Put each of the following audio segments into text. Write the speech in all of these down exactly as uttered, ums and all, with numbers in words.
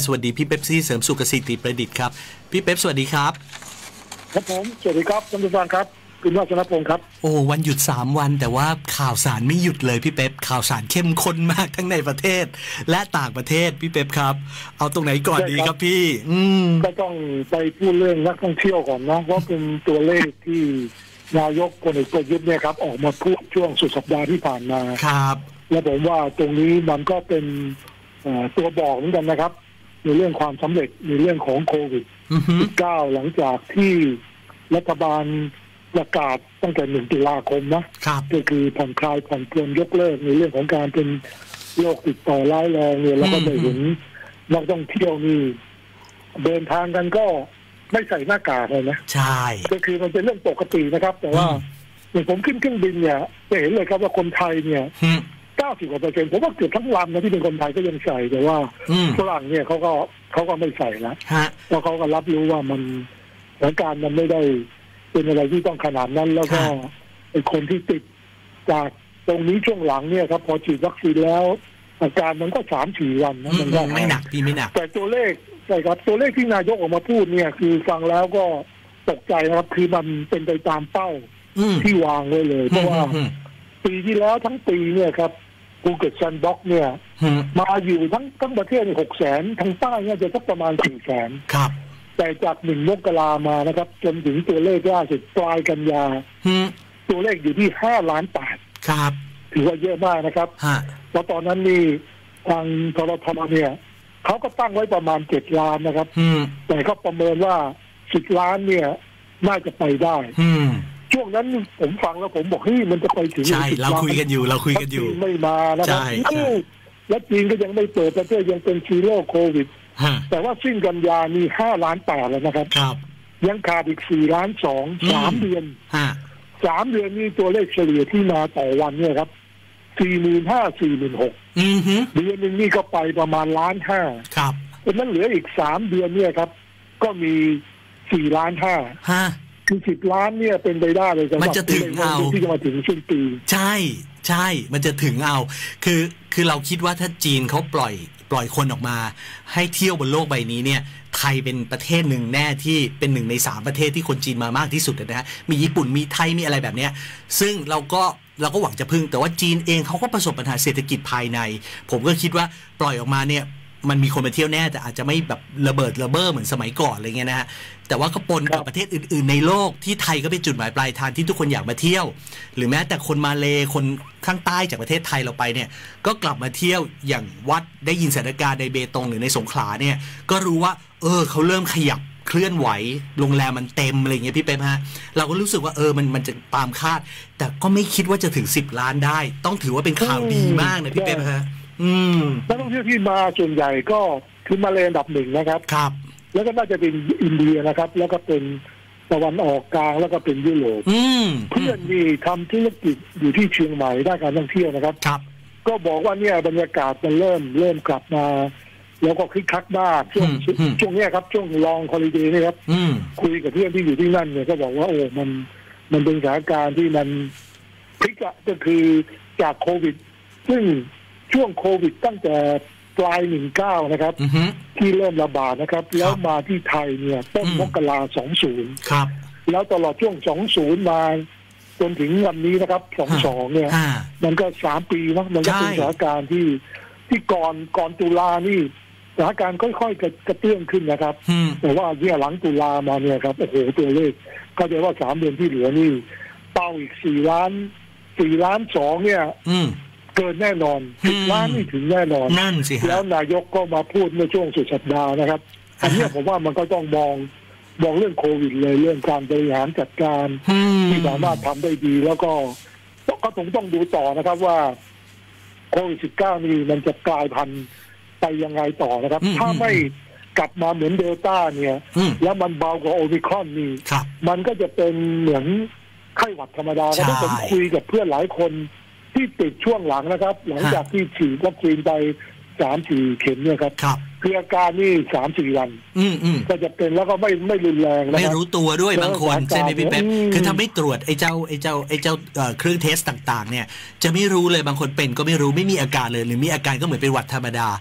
สวัสดีพี่เป๊ปซี่เสริมสุขเกษตรประดิษฐ์ครับพี่เป๊ปสวัสดีครับครับผมสวัสดีครับท่านผู้ฟังครับคุณวัชรพงศ์ครับโอ้วันหยุดสามวันแต่ว่าข่าวสารไม่หยุดเลยพี่เป๊ปข่าวสารเข้มข้นมากทั้งในประเทศและต่างประเทศพี่เป๊ปครับเอาตรงไหนก่อนดีครับพี่อืมก็ต้องไปพูดเรื่องนักท่องเที่ยวก่อนนะว่าเป็นตัวเลขที่นายกพลเอกประยุทธ์เนี่ยครับออกมาพูดช่วงสุดสัปดาห์ที่ผ่านมาครับและผมว่าตรงนี้มันก็เป็นตัวบอกเหมือนกันนะครับในเรื่องความสำเร็จในเรื่องของโควิด สิบเก้า หลังจากที่รัฐบาลประกาศตั้งแต่หนึ่งตุลาคมนะก็คือผ่อนคลายผ่อนปลนยกเลิกในเรื่องของการเป็นโรคติดต่อร้ายแรงเนี่ยแล้วก็ได้เห็นนักท่องเที่ยวนี่เดินทางกันก็ไม่ใส่หน้ากากเลยนะใช่ก็คือมันเป็นเรื่องปกตินะครับแต่ว่าอย่างผมขึ้นเครื่องบินเนี่ยจะเห็นเลยครับว่าคนไทยเนี่ยเก้าสิบกว่าเปอร์เซ็นต์ผมว่าเกือบทั้งลำนะที่เป็นคนไทยก็ยังใส่แต่ว่าฝรั่งเนี่ยเขาก็เขาก็ไม่ใส่แล้วเพราะเขาก็รับรู้ว่ามันสถานการณ์มันไม่ได้เป็นอะไรที่ต้องขนาดนั้นแล้วก็ไอ้คนที่ติดจากตรงนี้ช่วงหลังเนี่ยครับพอฉีดวัคซีนแล้วอาการมันก็สามสี่วันนะมันก็ไม่หนักพี่ไม่หนักแต่ตัวเลขใช่ครับตัวเลขที่นายกออกมาพูดเนี่ยคือฟังแล้วก็ตกใจนะครับคือมันเป็นไปตามเป้าที่วางไว้เลยเพราะว่าปีที่แล้วทั้งปีเนี่ยครับภูเก็ตแซนด์บ็อกซ์เนี่ยมาอยู่ทั้งทั้งประเทศหกแสนทั้งใต้เนี่ยจะสักประมาณสี่แสนครับแต่จากหนึ่งมกรามานะครับจนถึงตัวเลขล่าสุดปลายกันยาตัวเลขอยู่ที่ห้าล้านแปดครับถือว่าเยอะมากนะครับเพราะตอนนั้นนี่ทางทรทเนี่ยเขาก็ตั้งไว้ประมาณเจ็ดล้านนะครับแต่เขาประเมินว่าสิบล้านเนี่ยน่าจะไปได้ช่วงนั้นผมฟังแล้วผมบอกเฮ้ยมันจะไปถึงใช่เราคุยกันอยู่เราคุยกันอยู่ไม่มานะครับและจีนก็ยังไม่เปิดประเทศยังเป็นซีโร่โควิดแต่ว่าสิ้นกันยามีห้าล้านแปดแล้วนะครับยังขาดอีกสี่ล้านสองสามเดือนสามเดือนนี้ตัวเลขเฉลี่ยที่มาต่อวันเนี่ยครับสี่หมื่นห้าสี่หมื่นหกเดือนหนึ่งนี่ก็ไปประมาณล้านห้าเพราะนั้นเหลืออีกสามเดือนเนี่ยครับก็มีสี่ล้านห้าคือสิบล้านเนี่ยเป็นไปได้เลยมันจะถึงเอาที่จะมาถึงสิ้นปีใช่ใช่มันจะถึงเอาคือคือเราคิดว่าถ้าจีนเขาปล่อยปล่อยคนออกมาให้เที่ยวบนโลกใบนี้เนี่ยไทยเป็นประเทศหนึ่งแน่ที่เป็นหนึ่งในสามประเทศที่คนจีนมามากที่สุดนะฮะมีญี่ปุ่นมีไทยมีอะไรแบบเนี้ยซึ่งเราก็เราก็หวังจะพึ่งแต่ว่าจีนเองเขาก็ประสบปัญหาเศรษฐกิจภายในผมก็คิดว่าปล่อยออกมาเนี่ยมันมีคนมาเที่ยวแน่แต่อาจจะไม่แบบระเบิดระเบ้อเหมือนสมัยก่อนอะไรเงี้ยนะฮะแต่ว่าก็ปนกับประเทศอื่นๆในโลกที่ไทยก็เป็นจุดหมายปลายทางที่ทุกคนอยากมาเที่ยวหรือแม้แต่คนมาเลคนข้างใต้จากประเทศไทยเราไปเนี่ยก็กลับมาเที่ยวอย่างวัดได้ยินสถานการณ์ในเบตงหรือในสงขลาเนี่ยก็รู้ว่าเออเขาเริ่มขยับเคลื่อนไหวโรงแรมมันเต็มอะไรเงี้ยพี่เป๊ปฮะเราก็รู้สึกว่าเออมันมันจะตามคาดแต่ก็ไม่คิดว่าจะถึงสิบล้านได้ต้องถือว่าเป็นข่าวดีมากนะพี่เป๊ปฮะอืมนักท่องเที่ยวที่มาส่วนใหญ่ก็คือมาเลอันดับหนึ่งนะครับครับแล้วก็น่าจะเป็นอินเดียนะครับแล้วก็เป็นตะวันออกกลางแล้วก็เป็นยุโรปเพื่อนมีทำธุรกิจอยู่ที่เชียงใหม่ด้านการท่องเที่ยวนะครับครับก็บอกว่าเนี่ยบรรยากาศมันเริ่มเริ่มกลับมาแล้วก็คึกคักมากช่วงช่วงนี้ครับช่วงลองฮอลิเดย์นี่ครับคุยกับเพื่อนที่อยู่ที่นั่นเนี่ยก็บอกว่าโอ้มันมันเป็นสถานการณ์ที่มันพลิกอะก็คือจากโควิดซึ่งช่วงโควิดตั้งแต่ปลายหนึ่งเก้านะครับที่เริ่มระบาดนะครับแล้วมาที่ไทยเนี่ยต้นมกราสองศูนย์แล้วตลอดช่วงสองศูนย์มาจนถึงวันนี้นะครับสองสองเนี่ยมันก็สามปีนะมันก็เป็นสถานการณ์ที่ที่ก่อนก่อนตุลานี่สถานการณ์ค่อยๆกระเตื้องขึ้นนะครับแต่ว่าเนี่ยหลังตุลามาเนี่ยครับโอ้โหตัวเลขก็จะว่าสามเดือนที่เหลือนี่เป้าอีกสี่ล้านสี่ล้านสองเนี่ยเกินแน่นอนสิบล้านนี่ถึงแน่นอนนั่นสิแล้วนายกก็มาพูดเมื่อช่วงสุดสัปดาห์นะครับอันนี้ผมว่ามันก็ต้องมองมองเรื่องโควิดเลยเรื่องการบริหารจัดการที่สามารถทำได้ดีแล้วก็ก็คงต้องดูต่อนะครับว่าโควิดสิบเก้านี่มันจะกลายพันธุ์ไปยังไงต่อนะครับถ้าไม่กลับมาเหมือนเดลต้าเนี่ยแล้วมันเบากว่าโอมิครอนนี่มันก็จะเป็นเหมือนไข้หวัดธรรมดาแล้วผมคุยกับเพื่อนหลายคนที่ติดช่วงหลังนะครับหลังจากที่ฉีดวัคซีนไปสามสี่เข็มเนี่ยครับคืออาการนี่สามสี่วันก็จะเป็นแล้วก็ไม่ไม่รุนแรงไม่รู้ตัวด้วยบางคนใช่ไหมพี่เป๊ปคือถ้าไม่ตรวจไอ้เจ้าไอ้เจ้าไอ้เจ้าเครื่องเทสต่างๆเนี่ยจะไม่รู้เลยบางคนเป็นก็ไม่รู้ไม่มีอาการเลยหรือมีอาการก็เหมือนเป็นหวัดธรรมดา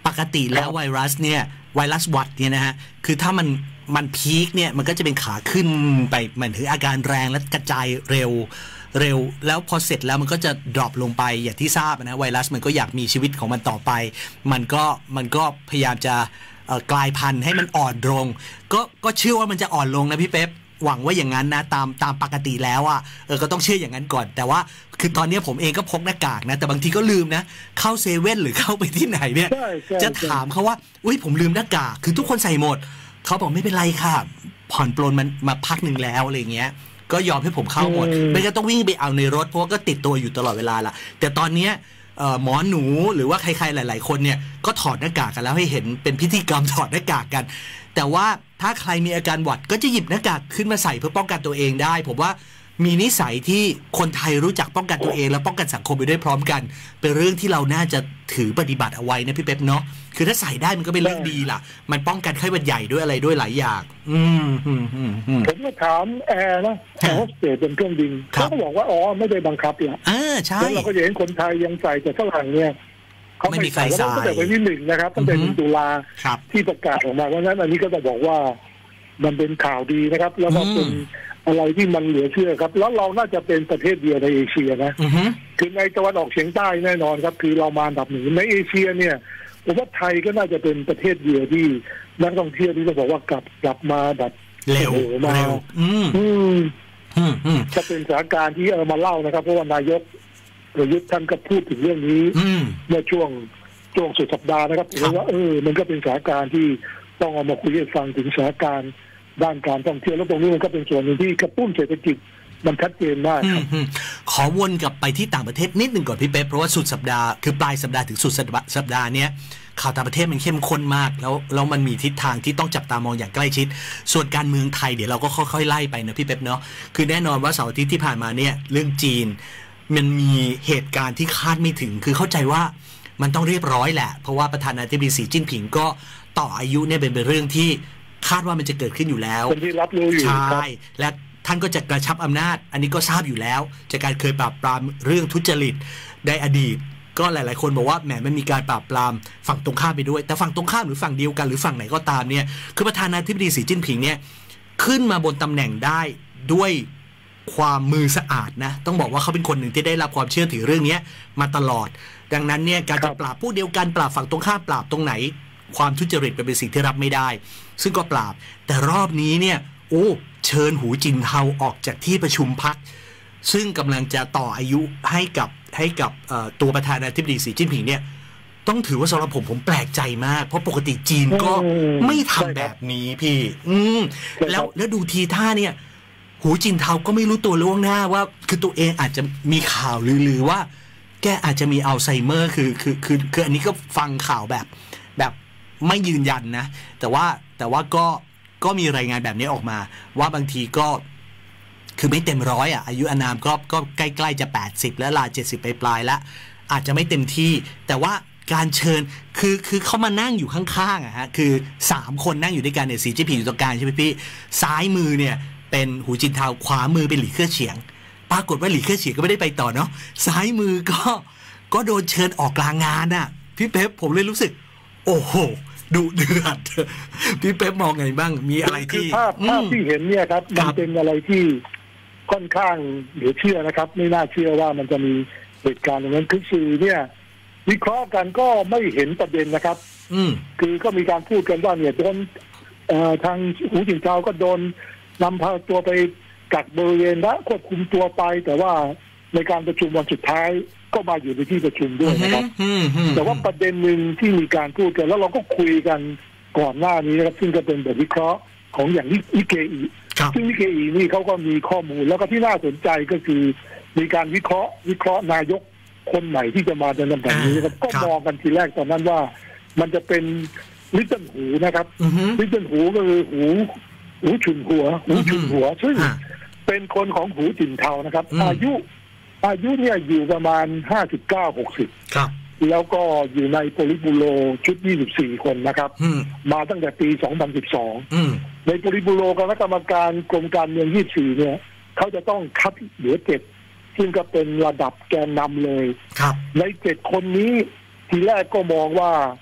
ปกติแล้วไวรัสเนี่ยไวรัสหวัดเนี่ยนะฮะคือถ้ามันมันพีคเนี่ยมันก็จะเป็นขาขึ้นไปมันถืออาการแรงและกระจายเร็วเร็วแล้วพอเสร็จแล้วมันก็จะดรอปลงไปอย่างที่ทราบนะไวรัสมันก็อยากมีชีวิตของมันต่อไปมันก็มันก็พยายามจะกลายพันธุ์ให้มันอ่อนลงก็ก็เชื่อว่ามันจะอ่อนลงนะพี่เป๊ปหวังว่าอย่างนั้นนะตามตามปกติแล้วอ่ะเออก็ต้องเชื่ออย่างนั้นก่อนแต่ว่าคือตอนนี้ผมเองก็พกหน้ากากนะแต่บางทีก็ลืมนะเข้าเซเว่นหรือเข้าไปที่ไหนเนี่ยจะถามเขาว่าอุ้ยผมลืมหน้ากากคือทุกคนใส่หมดเขาบอกไม่เป็นไรค่ะผ่อนปลนมันมาพักหนึ่งแล้วอะไรเงี้ยก็ยอมให้ผมเข้าหมดไม่ก็ต้องวิ่งไปเอาในรถเพราะว่าก็ติดตัวอยู่ตลอดเวลาละแต่ตอนเนี้ยหมอหนูหรือว่าใครๆหลายๆคนเนี่ยก็ถอดหน้ากากกันแล้วให้เห็นเป็นพิธีกรรมถอดหน้ากากกันแต่ว่าถ้าใครมีอาการหวัดก็จะหยิบหน้ากากขึ้นมาใส่เพื่อป้องกันตัวเองได้ผมว่ามีนิสัยที่คนไทยรู้จักป้องกันตัวเองและป้องกันสังคมไปด้วยพร้อมกันเป็นเรื่องที่เราน่าจะถือปฏิบัติเอาไว้นะพี่เป๊ปเนาะคือถ้าใส่ได้มันก็เป็นเรื่องดีล่ะมันป้องกันไข้หวัดใหญ่ด้วยอะไรด้วยหลายอย่างอืมอืมอืมผมก็ถามแอร์นะแอร์โฮสเตสเป็นเครื่องบินเขาก็บอกว่าอ๋อไม่ได้บังคับเนี่ยเออใช่แล้วเราก็จะเห็นคนไทยยังใส่แต่ฝรั่งเนี่ยเขาไม่ใส่แล้วตั้งแต่วันที่หนึ่งนะครับตั้งแต่หนึ่งตุลาที่ประกาศออกมาเพราะฉะนั้นอันนี้ก็จะบอกว่ามันเป็นข่าวดีนะครับแล้วก็เป็นอะไรที่มันเหลือเชื่อครับแล้วเราน่าจะเป็นประเทศเดียวในเอเชียนะคือในตะวันออกเฉียงใต้แน่นอนครับคือเรามาอันดับหนึ่งในเอเชียเนี่ยผมว่าไทยก็น่าจะเป็นประเทศเดียวที่นักท่องเที่ยวที่จะบอกว่ากลับกลับมาแบบเร็วมาเร็วอืมอืมอืมจะเป็นสถานการณ์ที่เอามาเล่านะครับเพราะว่านายกประยุทธ์ท่านก็พูดถึงเรื่องนี้เมื่อช่วงช่วงสุดสัปดาห์นะครับผมว่าเออมันก็เป็นสถานการณ์ที่ต้องเอามาคุยให้ฟังถึงสถานการณ์ด้านการท่องเที่ยวแล้วตรงนี้มันก็เป็นส่วนหนึ่งที่กระตุ้นเศรษฐกิจมันชัดเจนมากครับขอวนกลับไปที่ต่างประเทศนิดหนึ่งก่อนพี่เป๊ปเพราะว่าสุดสัปดาห์คือปลายสัปดาห์ถึงสุดสัปดาห์เนี้ยข่าวต่างประเทศมันเข้มข้นมากแล้วแล้วมันมีทิศทางที่ต้องจับตามองอย่างใกล้ชิดส่วนการเมืองไทยเดี๋ยวเราก็ค่อยๆไล่ไปนะพี่เป๊ปเนาะคือแน่นอนว่าเสาร์อาทิตย์ที่ผ่านมาเนี่ยเรื่องจีนมันมีเหตุการณ์ที่คาดไม่ถึงคือเข้าใจว่ามันต้องเรียบร้อยแหละเพราะว่าประธานาธิบดีสีจิ้นผิงก็ต่ออายุเนี่ยเป็นเรื่องที่คาดว่ามันจะเกิดขึ้นอยู่แล้วเป็นที่รับรู้อยู่ใช่และท่านก็จะกระชับอำนาจอันนี้ก็ทราบอยู่แล้วจากการเคยปราบปรามเรื่องทุจริตในอดีตก็หลายๆคนบอกว่าแหมมันมีการปราบปรามฝั่งตรงข้ามไปด้วยแต่ฝั่งตรงข้ามหรือฝั่งเดียวกันหรือฝั่งไหนก็ตามเนี่ยคือประธานาธิบดีสีจิ้นผิงเนี่ยขึ้นมาบนตำแหน่งได้ด้วยความมือสะอาดนะต้องบอกว่าเขาเป็นคนหนึ่งที่ได้รับความเชื่อถือเรื่องนี้มาตลอดดังนั้นเนี่ยการจะปราบผู้เดียวกันปราบฝั่งตรงข้ามปราบตรงไหนความทุจริตเป็นสิ่งที่รับไม่ได้ซึ่งก็ปราบแต่รอบนี้เนี่ยโอ้เชิญหูจินเทาออกจากที่ประชุมพรรคซึ่งกำลังจะต่ออายุให้กับให้กับตัวประธานาธิบดีสีจิ้นผิงเนี่ยต้องถือว่าสำหรับผมผมแปลกใจมากเพราะปกติจีนก็ไม่ทำแบบนี้พี่อืมแล้วแล้วดูทีท่าเนี่ยหูจินเทาก็ไม่รู้ตัวล่วงหน้าว่าคือตัวเองอาจจะมีข่าวลือๆว่าแกอาจจะมีอัลไซเมอร์คือคือคือคืออันนี้ก็ฟังข่าวแบบแบบไม่ยืนยันนะแต่ว่าแต่ว่าก็ก็มีรายงานแบบนี้ออกมาว่าบางทีก็คือไม่เต็มร้อยอ่ะอายุอานามก็ก็ใกล้ๆจะแปดสิบแล้วลาเจ็ดสิบไปปลายแล้วอาจจะไม่เต็มที่แต่ว่าการเชิญคือคือเขามานั่งอยู่ข้างๆอ่ะฮะคือสามคนนั่งอยู่ด้วยกันเนี่ยสีจิ้นผิงอยู่ตรงกลางใช่ไหมพี่ซ้ายมือเนี่ยเป็นหูจินเทาขวามือเป็นหลี่เค่อเฉียงปรากฏว่าหลี่เค่อเฉียงก็ไม่ได้ไปต่อเนาะซ้ายมือก็ก็โดนเชิญออกกลางงานอ่ะพี่เป๊ปผมเลยรู้สึกโอ้โหดุเดือดพี่เป๊ปมองไงบ้างมีอะไรที่ภาพภาพที่เห็นเนี่ยครับมันเป็นอะไรที่ค่อนข้างเหลือเชื่อนะครับไม่น่าเชื่อว่ามันจะมีเหตุการณ์อย่างนั้นคือสื่อเนี่ยวิเคราะห์กันก็ไม่เห็นประเด็นนะครับอืมคือก็มีการพูดกันว่าเนี่ยโดนทางหูจินเทาก็โดนนำพาตัวไปกักบริเวณและควบคุมตัวไปแต่ว่าในการประชุมวันสุดท้ายก็มาอยู่ในที่ประชุมด้วยนะครับแต่ว่าประเด็นหนึ่งที่มีการพูดกันแล้วเราก็คุยกันก่อนหน้านี้นะครับซึ่งก็เป็นบทวิเคราะห์ของอย่างนิเคอีซึ่งนิเคอีนี่เขาก็มีข้อมูลแล้วก็ที่น่าสนใจก็คือมีการวิเคราะห์วิเคราะห์นายกคนใหม่ที่จะมาในตำแหน่งนี้นะครับก็มองกันทีแรกตอนนั้นว่ามันจะเป็นลิตเติ้ลหูนะครับลิตเติ้ลหูก็คือหูหูฉุนหัวหูฉุนหัวซึ่งเป็นคนของหูจินเทานะครับอายุอายุเนี่ยอยู่ประมาณห้าสิบเก้า หกสิบครับแล้วก็อยู่ในโพลิบูโรชุดยี่สิบสี่คนนะครับมาตั้งแต่ปีสองพันสิบสองในโพลิบูโรคณะกรรมการกรมการเมืองยี่สิบสี่เนี่ยเขาจะต้องคัดเหลือเจ็ดซึ่งก็เป็นระดับแกนนำเลยในเจ็ดคนนี้ทีแรกก็มองว่า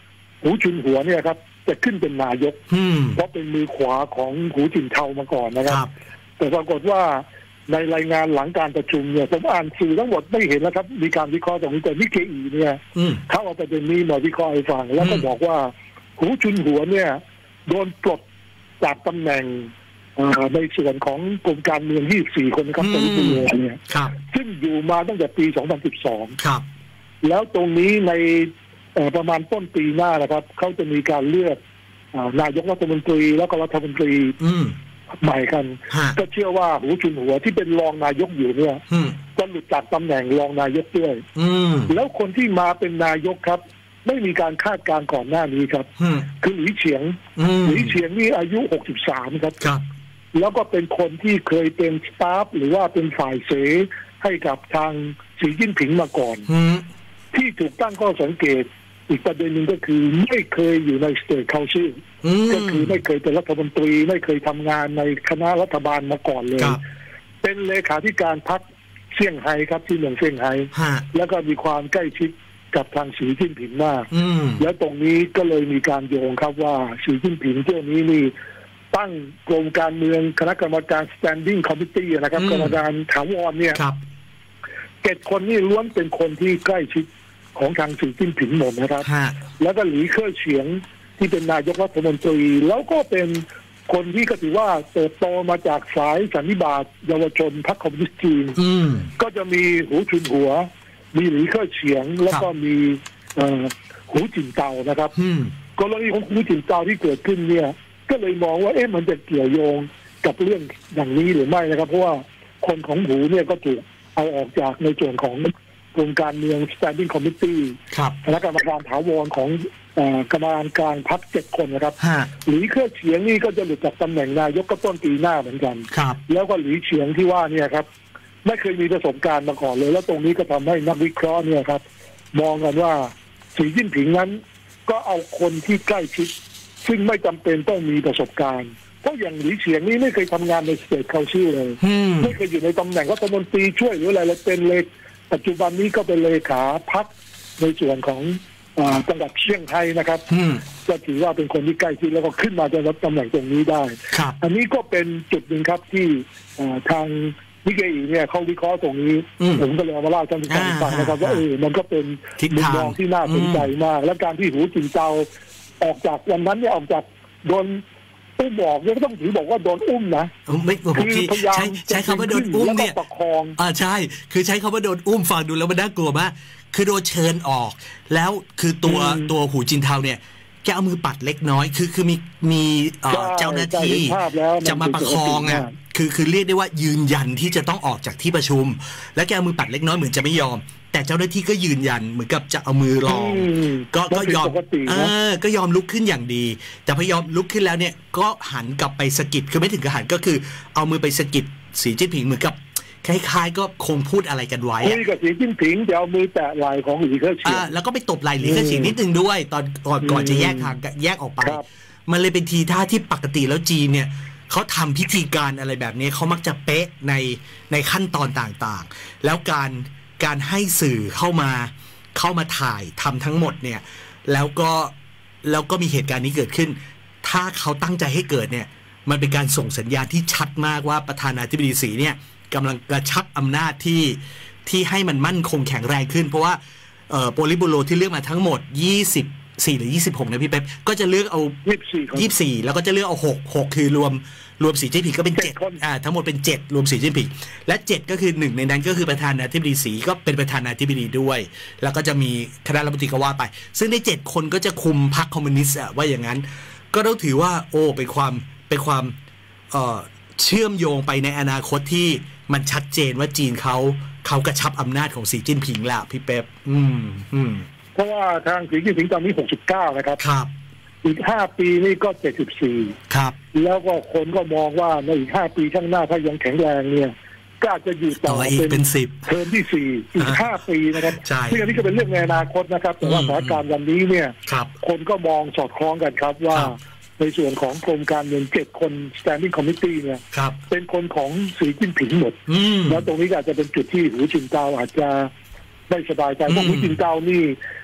หูจุนหัวเนี่ยครับจะขึ้นเป็นนายกเพราะเป็นมือขวาของหูจินเทามาก่อนนะครับแต่ปรากฏว่าในรายงานหลังการประชุมเนี่ยผมอ่านสื่อทั้งหมดไม่เห็นนะครับมีการวิเคราะห์ตรงนี้แต่นิเคอีเนี่ยเขาเอาประเด็นนี้มาวิเคราะห์ให้ฟังแล้วก็บอกว่าหูจุนหัวเนี่ยโดนปลดจากตำแหน่งในส่วนของกรมการเมืองยี่สิบสี่คนนะครับตอนนี้เนี่ยซึ่งอยู่มาตั้งแต่ปีสองพันสิบสองครับแล้วตรงนี้ในประมาณต้นปีหน้านะครับเขาจะมีการเลือกนายกรัฐมนตรีแล้วก็รัฐมนตรีใหม่กันก็เชื่อว่าหูจุนหัวที่เป็นรองนายกอยู่เนี่ยจะหลุดจากตำแหน่งรองนายกด้วยแล้วคนที่มาเป็นนายกครับไม่มีการคาดการณ์ก่อนหน้านี้ครับคือหลีเฉียงหลีเฉียงนี่อายุหกสิบสามครับแล้วก็เป็นคนที่เคยเป็นสตาฟหรือว่าเป็นฝ่ายเสให้กับทางสีจิ้นผิงมาก่อนที่ถูกตั้งข้อสังเกตอีกประเด็นหนึ่งก็คือไม่เคยอยู่ในสเตทเคานซิลก็คือไม่เคยเป็นรัฐมนตรีไม่เคยทำงานในคณะรัฐบาลมาก่อนเลยเป็นเลขาธิการพรรคเซี่ยงไฮ้ครับที่เมืองเซี่ยงไฮ้แล้วก็มีความใกล้ชิดกับทางสีจิ้นผิงมากแล้วตรงนี้ก็เลยมีการโยงครับว่าสีจิ้นผิงเที่ยวนี้นี่ตั้งกรมการเมืองคณะกรรมการ standing committee นะครับกรรมการถาวรเนี่ยเจ็ดคนนี่ล้วนเป็นคนที่ใกล้ชิดของทางสีจิ้นผิงหมดนะครับแล้วก็หลีเค่อเฉียงที่เป็นนายกรัฐมนตรีแล้วก็เป็นคนที่ก็ถือว่าเติบโตมาจากสายสันนิบาตเยาวชนพรรคคอมมิวนิสต์จีนก็จะมีหูชุนหัวมีหลีเค่อเฉียงแล้วก็มีหูจินเตานะครับกรณีของหูจินเตาที่เกิดขึ้นเนี่ยก็เลยมองว่าเอ๊ะมันจะเกี่ยวโยงกับเรื่องอย่างนี้หรือไม่นะครับเพราะว่าคนของหูเนี่ยก็ถูกเอาออกจากในส่วนของกรมการเมือง standing committee คณะกรรมการถาวรของกรรมการกลางพรรคเจ็ดคนนะครับหลีเค่อเฉียงนี่ก็จะหลุดจากตำแหน่งนายกก็ต้นปีหน้าเหมือนกันแล้วก็หลีเฉียงที่ว่าเนี่ยครับไม่เคยมีประสบการณ์มาก่อนเลยแล้วตรงนี้ก็ทำให้นักวิเคราะห์เนี่ยครับมองกันว่าสีจิ้นผิงนั้นก็เอาคนที่ใกล้ชิดซึ่งไม่จำเป็นต้องมีประสบการณ์เพราะอย่างหลีเฉียงนี่ไม่เคยทำงานในสเตทเคานซิลเลยไม่เคยอยู่ในตำแหน่งรัฐมนตรีช่วยหรืออะไรเลยเป็นเลปัจจุบันนี้ก็เป็นเลขาพรรคในส่วนของจังหวัดเชียงไฮ้นะครับก็ถือว่าเป็นคนที่ใกล้ชิดแล้วก็ขึ้นมาจะรับตำแหน่งตรงนี้ได้อันนี้ก็เป็นจุดหนึ่งครับที่ทางนิเกอีเนี่ยเขาวิเคราะห์ตรงนี้ผมก็เลยเอามาเล่าให้ท่านผู้ฟังนะครับว่าเออมันก็เป็นมุมมองที่น่าสนใจมากและการที่หูจินเตาออกจากวันนั้นเนี่ยออกจากโดนอุ้มบอกเนี่ยก็ต้องถือบอกว่าโดนอุ้มนะไม่คือพยายามใช้คำว่าโดนอุ้มเนี่ยประคองอ่าใช่คือใช้คำว่าโดนอุ้มฟังดูแล้วมันน่ากลัวมากคือโดนเชิญออกแล้วคือตัวตัวหูจินเทาเนี่ยแกเอามือปัดเล็กน้อยคือคือมีมีเจ้าหน้าที่จะมาประคองอ่ะคือคือเรียกได้ว่ายืนยันที่จะต้องออกจากที่ประชุมแล้วแกเอามือปัดเล็กน้อยเหมือนจะไม่ยอมแต่เจ้าหน้าที่ก็ยืนยันเหมือนกับจะเอามือรองก็ก็ยอมเออก็ยอมลุกขึ้นอย่างดีแต่พอยอมลุกขึ้นแล้วเนี่ยก็หันกลับไปสะกิดคือไม่ถึงกับหันก็คือเอามือไปสะกิดสีจิ้นผิงเหมือนกับคล้ายๆก็คงพูดอะไรกันไว้คุยกับสีจิ้นผิงจะเอามือแตะไหล่ของหลีเค่อเฉียงแล้วก็ไปตบไหล่หลีเค่อเฉียงนิดนึงด้วยตอนก่อนก่อนจะแยกทางแยกออกไปมันเลยเป็นทีท่าที่ปกติแล้วจีนเนี่ยเขาทำพิธีการอะไรแบบนี้เขามักจะเป๊ะในในขั้นตอนต่างๆแล้วการการให้สื่อเข้ามาเข้ามาถ่ายทำทั้งหมดเนี่ยแล้วก็แล้วก็มีเหตุการณ์นี้เกิดขึ้นถ้าเขาตั้งใจให้เกิดเนี่ยมันเป็นการส่งสัญญาณที่ชัดมากว่าประธานาธิบดีสีเนี่ยกำลังกระชับอำนาจที่ที่ให้มันมั่นคงแข็งแรงขึ้นเพราะว่าเอ่อโปลิบูโรที่เลือกมาทั้งหมดยี่สิบสี่หรือยี่สิบหกนะพี่เป๊ปก็จะเลือกเอายี่สิบสี่แล้วก็จะเลือกเอาหก หกคือรวมรวมสีจิ้นผิงก็เป็นเจ็ดอ่าทั้งหมดเป็นเจ็ดรวมสีจิ้นผิงและเจ็ดก็คือหนึ่งในนั้นก็คือประธานาธิบดีสีก็เป็นประธานาธิบดีด้วยแล้วก็จะมีคณะรัฐมนตรีก็ว่าไปซึ่งในเจ็ดคนก็จะคุมพรรคคอมมิวนิสต์ว่าอย่างนั้นก็ต้องถือว่าโอ้เป็นความเป็นความเอ่อเชื่อมโยงไปในอนาคตที่มันชัดเจนว่าจีนเขาเขากระชับอำนาจของสีจิ้นผิงแล้วพี่เป๊ปอืมอืมเพราะว่าทางสีจิ้นผิงตอนนี้หกสิบเก้านะครับครับอีกห้าปีนี่ก็เจ็ดสิบสี่ครับแล้วก็คนก็มองว่าในอีกห้าปีข้างหน้าถ้ายังแข็งแรงเนี่ยก็อาจจะอยู่ต่อเป็นสิบเทอมที่สี่อีกห้าปีนะครับซึ่งอันนี้ก็เป็นเรื่องในอนาคตนะครับแต่ว่าสถานการณ์วันนี้เนี่ยคนก็มองสอดคล้องกันครับว่าในส่วนของกรมการเงินเจ็ดคน standing committee เนี่ยเป็นคนของสีจิ้นผิงหมดแล้วตรงนี้อาจจะเป็นจุดที่หูจินเตาอาจจะไม่สบายใจเพราะหูจินเตานี่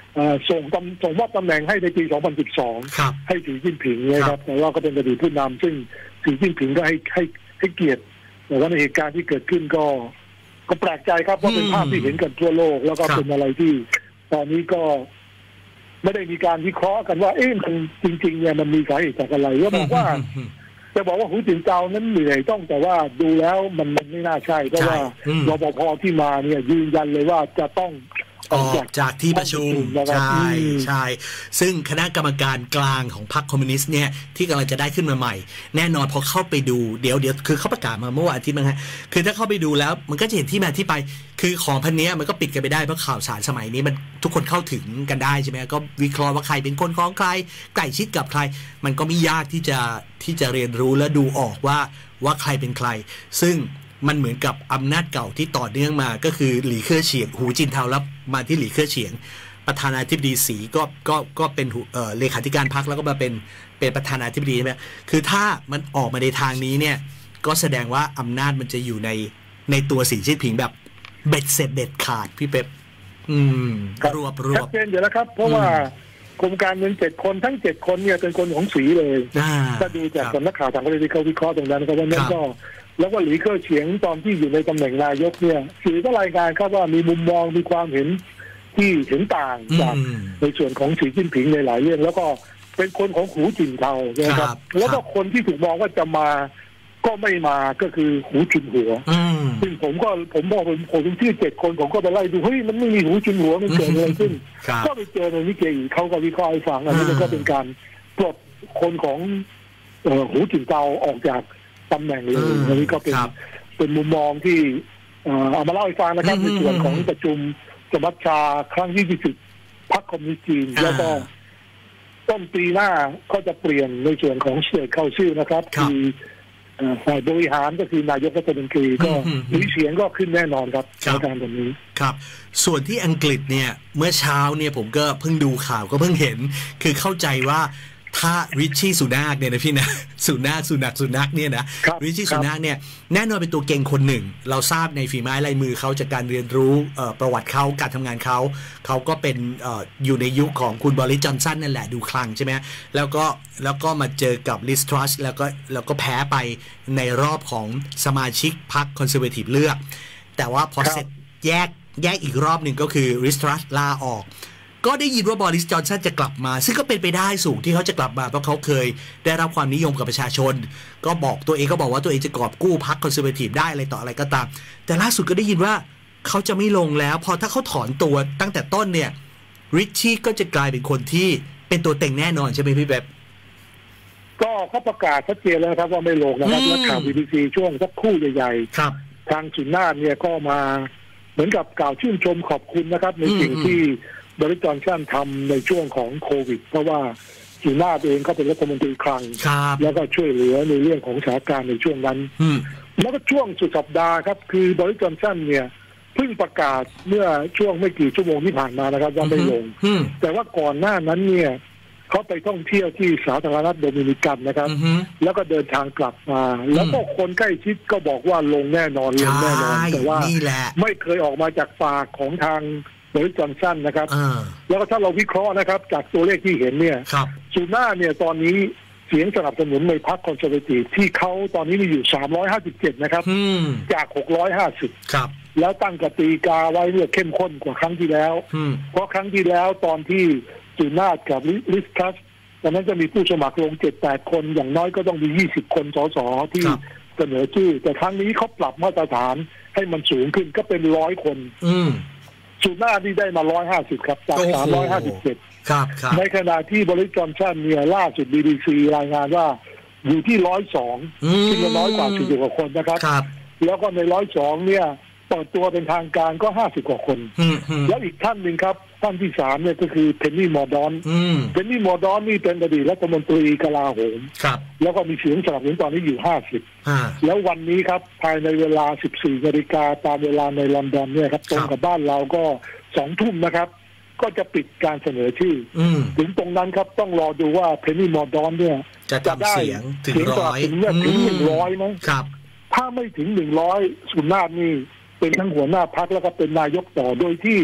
ส่งตำส่งมอบตำแหน่งให้ในปีสองพันสิบสองให้สีจิ้นผิงนะครับแต่ว่าก็เป็นอดีตผู้นำซึ่งสีจิ้นผิงก็ให้ให้ให้เกียรติแต่ว่าในเหตุการณ์ที่เกิดขึ้นก็ก็แปลกใจครับเพราะเป็นภาพที่เห็นกันทั่วโลกแล้วก็เป็นอะไรที่ตอนนี้ก็ไม่ได้มีการวิเคราะห์กันว่าเอ๊ะมันจริงๆเนี่ยมันมีสาเหตุจากอะไรก็บอกว่าจะบอกว่าหูจินเจ้านั้นเหนื่อยต้องแต่ว่าดูแล้วมันมันไม่น่าใช่เพราะว่ารปภที่มาเนี่ยยืนยันเลยว่าจะต้องออกจากที่ประชุมใช่ใช่ซึ่งคณะกรรมการกลางของพรรคคอมมิวนิสต์เนี่ยที่กำลังจะได้ขึ้นมาใหม่แน่นอนพอเข้าไปดูเดี๋ยวเดี๋ยวคือเขาประกาศมาเมื่อวันอาทิตย์มั้งฮะคือถ้าเข้าไปดูแล้วมันก็จะเห็นที่มาที่ไปคือของพันนี้มันก็ปิดกันไปได้เพราะข่าวสารสมัยนี้มันทุกคนเข้าถึงกันได้ใช่ไหมก็วิเคราะห์ว่าใครเป็นคนของใครใกล้ชิดกับใครมันก็ไม่ยากที่จะที่จะเรียนรู้และดูออกว่าว่าใครเป็นใครซึ่งมันเหมือนกับอำนาจเก่าที่ต่อเนื่องมาก็คือหลี่เค่อเฉียงหูจินเทาแล้วมาที่หลี่เค่อเฉียงประธานาธิบดีสีก็ก็ก็เป็นเอ่อเลขาธิการพรรคแล้วก็มาเป็นเป็นประธานาธิบดีใช่ไหมคือถ้ามันออกมาในทางนี้เนี่ยก็แสดงว่าอำนาจมันจะอยู่ในในตัวสีจิ้นผิงแบบเบ็ดเสร็จเด็ดขาดพี่เป๊ปอืมรวบรวบชัดเจนอยู่แล้วครับเพราะว่าโครงการเงินเจ็ดคนทั้งเจ็ดคนเนี่ยเป็นคนของสีเลยถ้าดูจากสำนักข่าวต่างประเทศที่เขาวิเคราะห์ตรงนั้นก็ว่านั่นก็แล้วก็หลี่เค่อเฉียงตอนที่อยู่ในตำแหน่งนายกเนี่ยสื่อก็รายงานครับว่ามีมุมมองมีความเห็นที่เห็นต่างจากในส่วนของสีจิ้นผิงในหลายเรื่องแล้วก็เป็นคนของหูจินเทานะครับแล้วก็คนที่ถูกมองว่าจะมาก็ไม่มาก็คือหูจินหัวซึ่งผมก็ผมบอกผมผมเป็นชื่อเจ็ดคนผมก็ไปไล่ดูเฮ้ยมันไม่มีหูจินหัวมันเกิดอะไรขึ้นก็ไปเจอในนิเกอีเขาก็วิเคราะห์ให้ฟังอันนี้ก็เป็นการปลดคนของหูจินเทาออกจากตำแหน่งเลยอันนี้ก็เป็นเป็นมุมมองที่เอามาเล่าให้ฟังนะครับในส่วนของประชุมสมัชชาครั้งที่ยี่สิบพรรคคอมมิวนิสต์จีนแล้วก็ต้นปีหน้าก็จะเปลี่ยนในส่วนของเสียเข้าชื่อนะครับคือฝ่ายบริหารก็คือนายกรัฐมนตรีก็มีเสียงก็ขึ้นแน่นอนครับในการแบบนี้ครับส่วนที่อังกฤษเนี่ยเมื่อเช้าเนี่ยผมก็เพิ่งดูข่าวก็เพิ่งเห็นคือเข้าใจว่าถ้าริชชี่สุนัขเนี่ยนะพี่นะสุนัขสุนัขสุนัขเนี่ยนะริชชี่สุนัขเนี่ยแน่นอนเป็นตัวเก่งคนหนึ่งเราทราบในฝีไม้ลายมือเขาจากการเรียนรู้ประวัติเขาการทำงานเขาเขาก็เป็น อ, อยู่ในยุคของคุณบริส จอนสันนั่นแหละดูคลังใช่ไหมแล้วก็แล้วก็มาเจอกับลิส ทรัสแล้วก็แล้วก็แพ้ไปในรอบของสมาชิกพรรคคอนเซอร์เวทีฟเลือกแต่ว่าพอเสร็จแยกแยกอีกรอบหนึ่งก็คือลิส ทรัสลาออกก็ได้ยินว่าบริส จอนสันจะกลับมาซึ่งก็เป็นไปได้สูงที่เขาจะกลับมาเพราะเขาเคยได้รับความนิยมกับประชาชนก็บอกตัวเองก็บอกว่าตัวเองจะกอบกู้พรรคคอนเซอร์เวทีฟได้อะไรต่ออะไรก็ตามแต่ล่าสุดก็ได้ยินว่าเขาจะไม่ลงแล้วพอถ้าเขาถอนตัวตั้งแต่ต้นเนี่ยริชชี่ก็จะกลายเป็นคนที่เป็นตัวเต็งแน่นอนใช่ไหมพี่แบบก็เขาประกาศชัดเจนแล้วครับว่าไม่ลงนะครับและข่าว บี บี ซี ช่วงสักคู่ใหญ่ๆครับทางสุนนาเนี่ยก็มาเหมือนกับกล่าวชื่นชมขอบคุณนะครับในสิ่งที่บริส จอนสันทำในช่วงของโควิดเพราะว่าสุนาเองก็เป็นรัฐมนตรีคลังแล้วก็ช่วยเหลือในเรื่องของสถานการณ์ในช่วงนั้นแล้วก็ช่วงสุดสัปดาห์ครับคือบริส จอนสันเนี่ยเพิ่งประกาศเมื่อช่วงไม่กี่ชั่วโมงที่ผ่านมานะครับว่าไม่ลงแต่ว่าก่อนหน้านั้นเนี่ยเขาไปท่องเที่ยวที่สาธารณรัฐโดมินิกันนะครับแล้วก็เดินทางกลับมาแล้วก็คนใกล้ชิดก็บอกว่าลงแน่นอนลงแน่นอนแต่ว่าไม่เคยออกมาจากปากของทางบริส จอนสันนะครับแล้วก็ถ้าเราวิเคราะห์นะครับจากตัวเลขที่เห็นเนี่ยซูน่าเนี่ยตอนนี้เสียงสนับสนุนในพรรคคอนเซอร์เวทีฟที่เขาตอนนี้มีอยู่สามร้อยห้าสิบเจ็ดนะครับจากหกร้อยห้าสิบแล้วตั้งกติกาไว้เนี่ยเข้มข้นกว่าครั้งที่แล้วเพราะครั้งที่แล้วตอนที่ซูน่ากับลิส ทรัสตอนนั้นจะมีผู้สมัครลง เจ็ดแปด คนอย่างน้อยก็ต้องมียี่สิบคนสสที่เสนอชื่อแต่ครั้งนี้เขาปรับมาตรฐานให้มันสูงขึ้นก็เป็นร้อยคนสุน่าที่ได้มาหนึ่งร้อยห้าสิบครับจากสามร้อยห้าสิบเจ็ดครับในขณะที่บริส จอนสันเนี่ยล่าสุด บี บี ซี รายงานว่าอยู่ที่หนึ่งร้อยสองซึ่งน้อยกว่าสี่สิบกว่าคนนะครับแล้วก็ในหนึ่งร้อยสองเนี่ยเปิดตัวเป็นทางการก็ห้าสิบกว่าคนแล้วอีกท่านหนึ่งครับท่านที่สามเนี่ยก็คือเพนนี่มอร์ดอนเพนนี่มอร์ดอนนี่เป็นอดีตรัฐมนตรีกลาโหมแล้วก็มีเสียงสนับสนุนตอนนี้อยู่ห้าสิบแล้ววันนี้ครับภายในเวลา สิบสี่นาฬิกาตามเวลาในลอนดอนเนี่ยครับตรงกับบ้านเราก็สองทุ่มนะครับก็จะปิดการเสนอชื่อถึงตรงนั้นครับต้องรอดูว่าเพนนี่มอร์ดอนเนี่ยจะได้เสียงถึงร้อยถึงหนึ่งร้อยไหมถ้าไม่ถึงหนึ่งร้อยสุนนานี่เป็นทั้งหัวหน้าพรรคแล้วก็เป็นนายกต่อโดยที่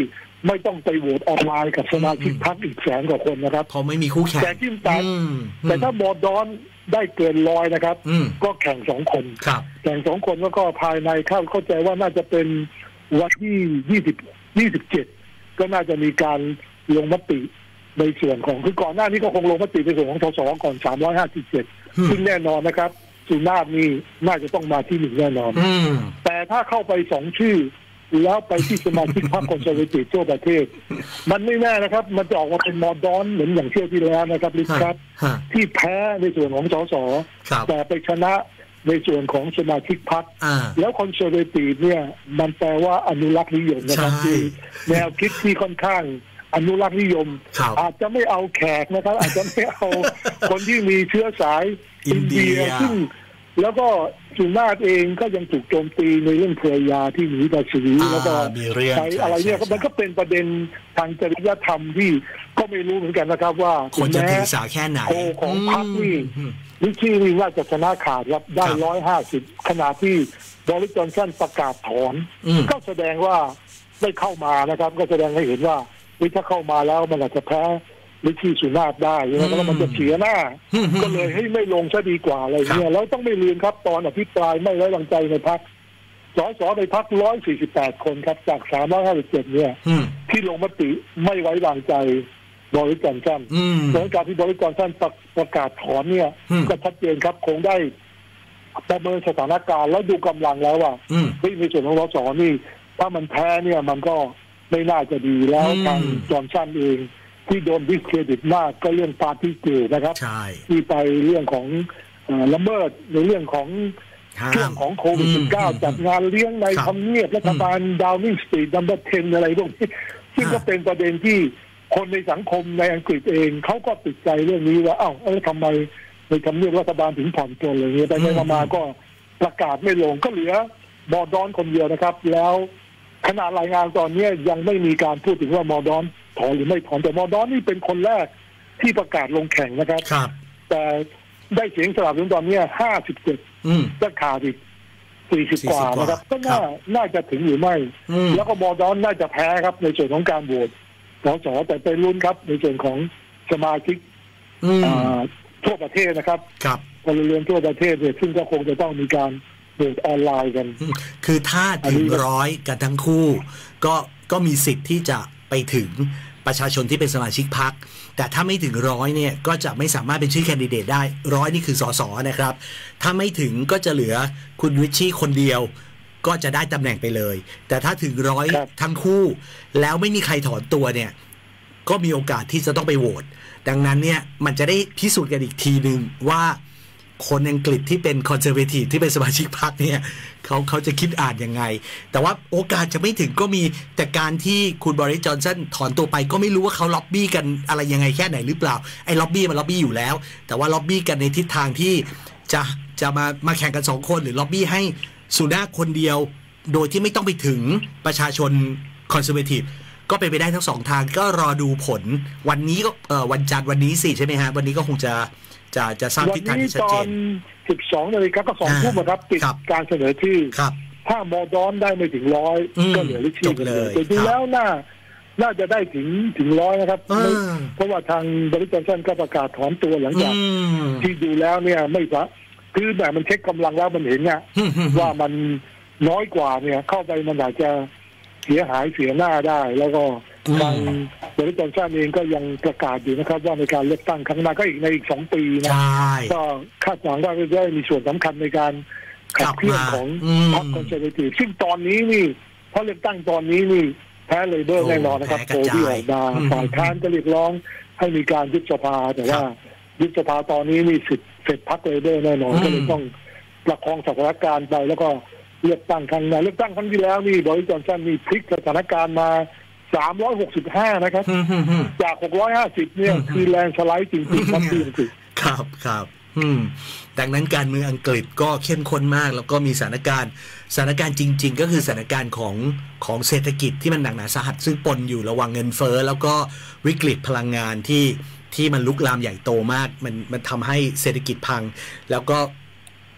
ไม่ต้องไปโหวตออนไลน์กับสมาชิกพรรคอีกแสนกว่าคนนะครับเพราะไม่มีคู่แข่งแต่ที่แต่แต่ถ้าโมดอนได้เกินร้อยนะครับก็แข่งสองคนแข่งสองคนแล้วก็ภายในเข้าเข้าใจว่าน่าจะเป็นวันที่ยี่สิบยี่สิบเจ็ดก็น่าจะมีการลงมติในส่วนของคือก่อนหน้านี้ก็คงลงมติในส่วนของสสก่อนสามร้อยห้าสิบเจ็ดซึ่งแน่นอนนะครับสุนาถนี่น่าจะต้องมาที่หนึ่งแน่นอนแต่ถ้าเข้าไปสองชื่อแล้วไปที่สมาชิกพรรคคอนเซอร์เวทีฟทั่วประเทศมันไม่แน่นะครับมันจะออกมาเป็นมอดอนเหมือนอย่างเที่ยวที่แล้วนะครับลิครับที่แพ้ในส่วนของสสแต่ไปชนะในส่วนของสมาชิกพรรคแล้วคอนเซอร์เวทีฟเนี่ยมันแปลว่าอนุรักษ์นิยมนะครับที่แนวคิดที่ค่อนข้างอนุรักษ์นิยมอาจจะไม่เอาแขกนะครับอาจจะไม่เอาคนที่มีเชื้อสายอินเดียซึ่งแล้วก็สุนาถเองก็ยังถูกโจมตีในเรื่องเครือยาที่หนีภาษีแล้วก็ใช้อะไรเนี่ยมันก็เป็นประเด็นทางจริยธรรมที่ก็ไม่รู้เหมือนกันนะครับว่าคนจะถือสาแค่ไหนโคของพรรคนี่ลิชี่นี่ว่าจะชนะขาดครับได้ร้อยห้าสิบขณะที่บริจอนสันประกาศถอนก็แสดงว่าได้เข้ามานะครับก็แสดงให้เห็นว่าวิถ้าเข้ามาแล้วมันอาจจะแพ้ลิชี่สุนาถได้แล้วมันจะเสียหน้าก็เลยให้ไม่ลงซะดีกว่าอะไรเนี่ยแล้วต้องไม่ลืมครับตอนอภิปรายไม่ไว้วางใจในพรรคสสในพรรคหนึ่งร้อยสี่สิบแปดคนครับจากสามร้อยห้าสิบเจ็ดเนี่ยที่ลงมติไม่ไว้วางใจบริจอนสันหลังจากที่บริจอนสันประกาศถอนเนี่ยก็ชัดเจนครับคงได้ประเมินสถานการณ์แล้วดูกำลังแล้วว่าในส่วนของสสนี่ถ้ามันแพ้เนี่ยมันก็ไม่น่าจะดีแล้วทางจอนสันเองที่โดนดิสเครดิตมากก็เรื่องปาร์ตี้เกย์นะครับที่ไปเรื่องของละเมิดในเรื่องของช่วงของโควิด สิบเก้า จัดงานเลี้ยงในทำเนียบรัฐบาลดาวนิ่งสตรีทนัมเบอร์สิบอะไรพวกนี้ซึ่งก็เป็นประเด็นที่คนในสังคมในอังกฤษเองเขาก็ติดใจเรื่องนี้ว่าอ้าวเออทำไมในทำเนียบรัฐบาลถึงผ่อนปลนอะไรเงี้ยแต่ในมาก็ประกาศไม่ลงก็เหลือบอร์ดอนคนเดียวนะครับแล้วขณะรายงานตอนนี้ยังไม่มีการพูดถึงว่ามอร์ดอนถอนหรือไม่ถอนแต่มอร์ดอนนี่เป็นคนแรกที่ประกาศลงแข่งนะครับแต่ได้เสียงสนับสนุนตอนนี้ห้าสิบเจ็ดจะขาดอีกสี่สิบกว่านะครับก็น่าน่าจะถึงหรือไม่แล้วก็มอร์ดอนน่าจะแพ้ครับในส่วนของการโหวตสสแต่ไปลุ้นครับในส่วนของสมาชิกทั่วประเทศนะครับพลเรือนทั่วประเทศเนี่ยซึ่งก็คงจะต้องมีการโหวตออนไลน์กันคือถ้าถึงร้อยกันทั้งคู่ก็ก็มีสิทธิ์ที่จะไปถึงประชาชนที่เป็นสมาชิกพรรคแต่ถ้าไม่ถึงร้อยเนี่ยก็จะไม่สามารถเป็นชื่อแคนดิเดตได้ร้อยนี่คือสสนะครับถ้าไม่ถึงก็จะเหลือคุณริชชี่คนเดียวก็จะได้ตำแหน่งไปเลยแต่ถ้าถึงร้อยทั้งคู่แล้วไม่มีใครถอนตัวเนี่ยก็มีโอกาสที่จะต้องไปโหวตดังนั้นเนี่ยมันจะได้พิสูจน์กันอีกทีนึงว่าคนอังกฤษที่เป็นคอนเซอร์เวทีฟที่เป็นสมาชิกพรรคเนี่ยเขาเขาจะคิดอ่านยังไงแต่ว่าโอกาสจะไม่ถึงก็มีแต่การที่คุณบริส จอนสันถอนตัวไปก็ไม่รู้ว่าเขาล็อบบี้กันอะไรยังไงแค่ไหนหรือเปล่าไอ้ล็อบบี้มันล็อบบี้อยู่แล้วแต่ว่าล็อบบี้กันในทิศทางที่จะจะมามาแข่งกันสองคนหรือล็อบบี้ให้สุนาถคนเดียวโดยที่ไม่ต้องไปถึงประชาชนคอนเซอร์เวทีฟก็เป็นไปได้ทั้งสองทางก็รอดูผลวันนี้ก็เอ่อวันจันทร์วันนี้สิใช่ไหมฮะวันนี้ก็คงจะจะจะทราบทิศทางที่ชัดเจนสิบสองนาฬิกาก็สองทุ่มครับปิดการเสนอชื่อถ้ามอร์ดอนได้ไม่ถึงร้อยก็เหลือลิชี่เลยแต่ดูแล้วน่าน่าจะได้ถึงถึงร้อยนะครับเพราะว่าทางบริจอนสันก็ประกาศถอนตัวหลังจากที่ดูแล้วเนี่ยไม่ละคือแบบมันเช็คกำลังแล้วมันเห็นเนี่ยว่ามันน้อยกว่าเนี่ยเข้าไปมันอาจจะเสียหายเสียหน้าได้แล้วก็ทางบริจอนสันเองก็ยังประกาศอยู่นะครับว่าในการเลือกตั้งครั้งหน้าก็อีกในอีกสองปีนะก็คาดหวังว่าจะได้มีส่วนสำคัญในการขับเคลื่อนของพรรคคอนเซอร์เวทีฟซึ่งตอนนี้นี่เพราะเลือกตั้งตอนนี้นี่แพ้เลเบอร์แน่นอนนะครับโผล่ที่ออกมาฝ่ายค้านก็เรียกร้องให้มีการยุบสภาแต่ว่ายุบสภาตอนนี้นี่สิทธิ์เสร็จพรรคเลเบอร์แน่นอนก็เลยต้องประคองสถานการณ์ไปแล้วก็เลือกตั้งครั้งนี้เลือกตั้งครั้งที่แล้วนี่บริจอนสันมีพลิกสถานการณ์มาสามร้อยหกสิบห้านะครับจากหกร้อยห้าสิบเนี่ยคือแรงสไลด์จริงๆครับจริงๆครับครับอืมดังนั้นการเมืองอังกฤษก็เข้มข้นมากแล้วก็มีสถานการณ์สถานการณ์จริงๆก็คือสถานการณ์ของของเศรษฐกิจที่มันหนักหนาสาหัสซึ่งปนอยู่ระหว่างเงินเฟ้อแล้วก็วิกฤตพลังงานที่ที่มันลุกลามใหญ่โตมากมันมันทำให้เศรษฐกิจพังแล้วก็ไ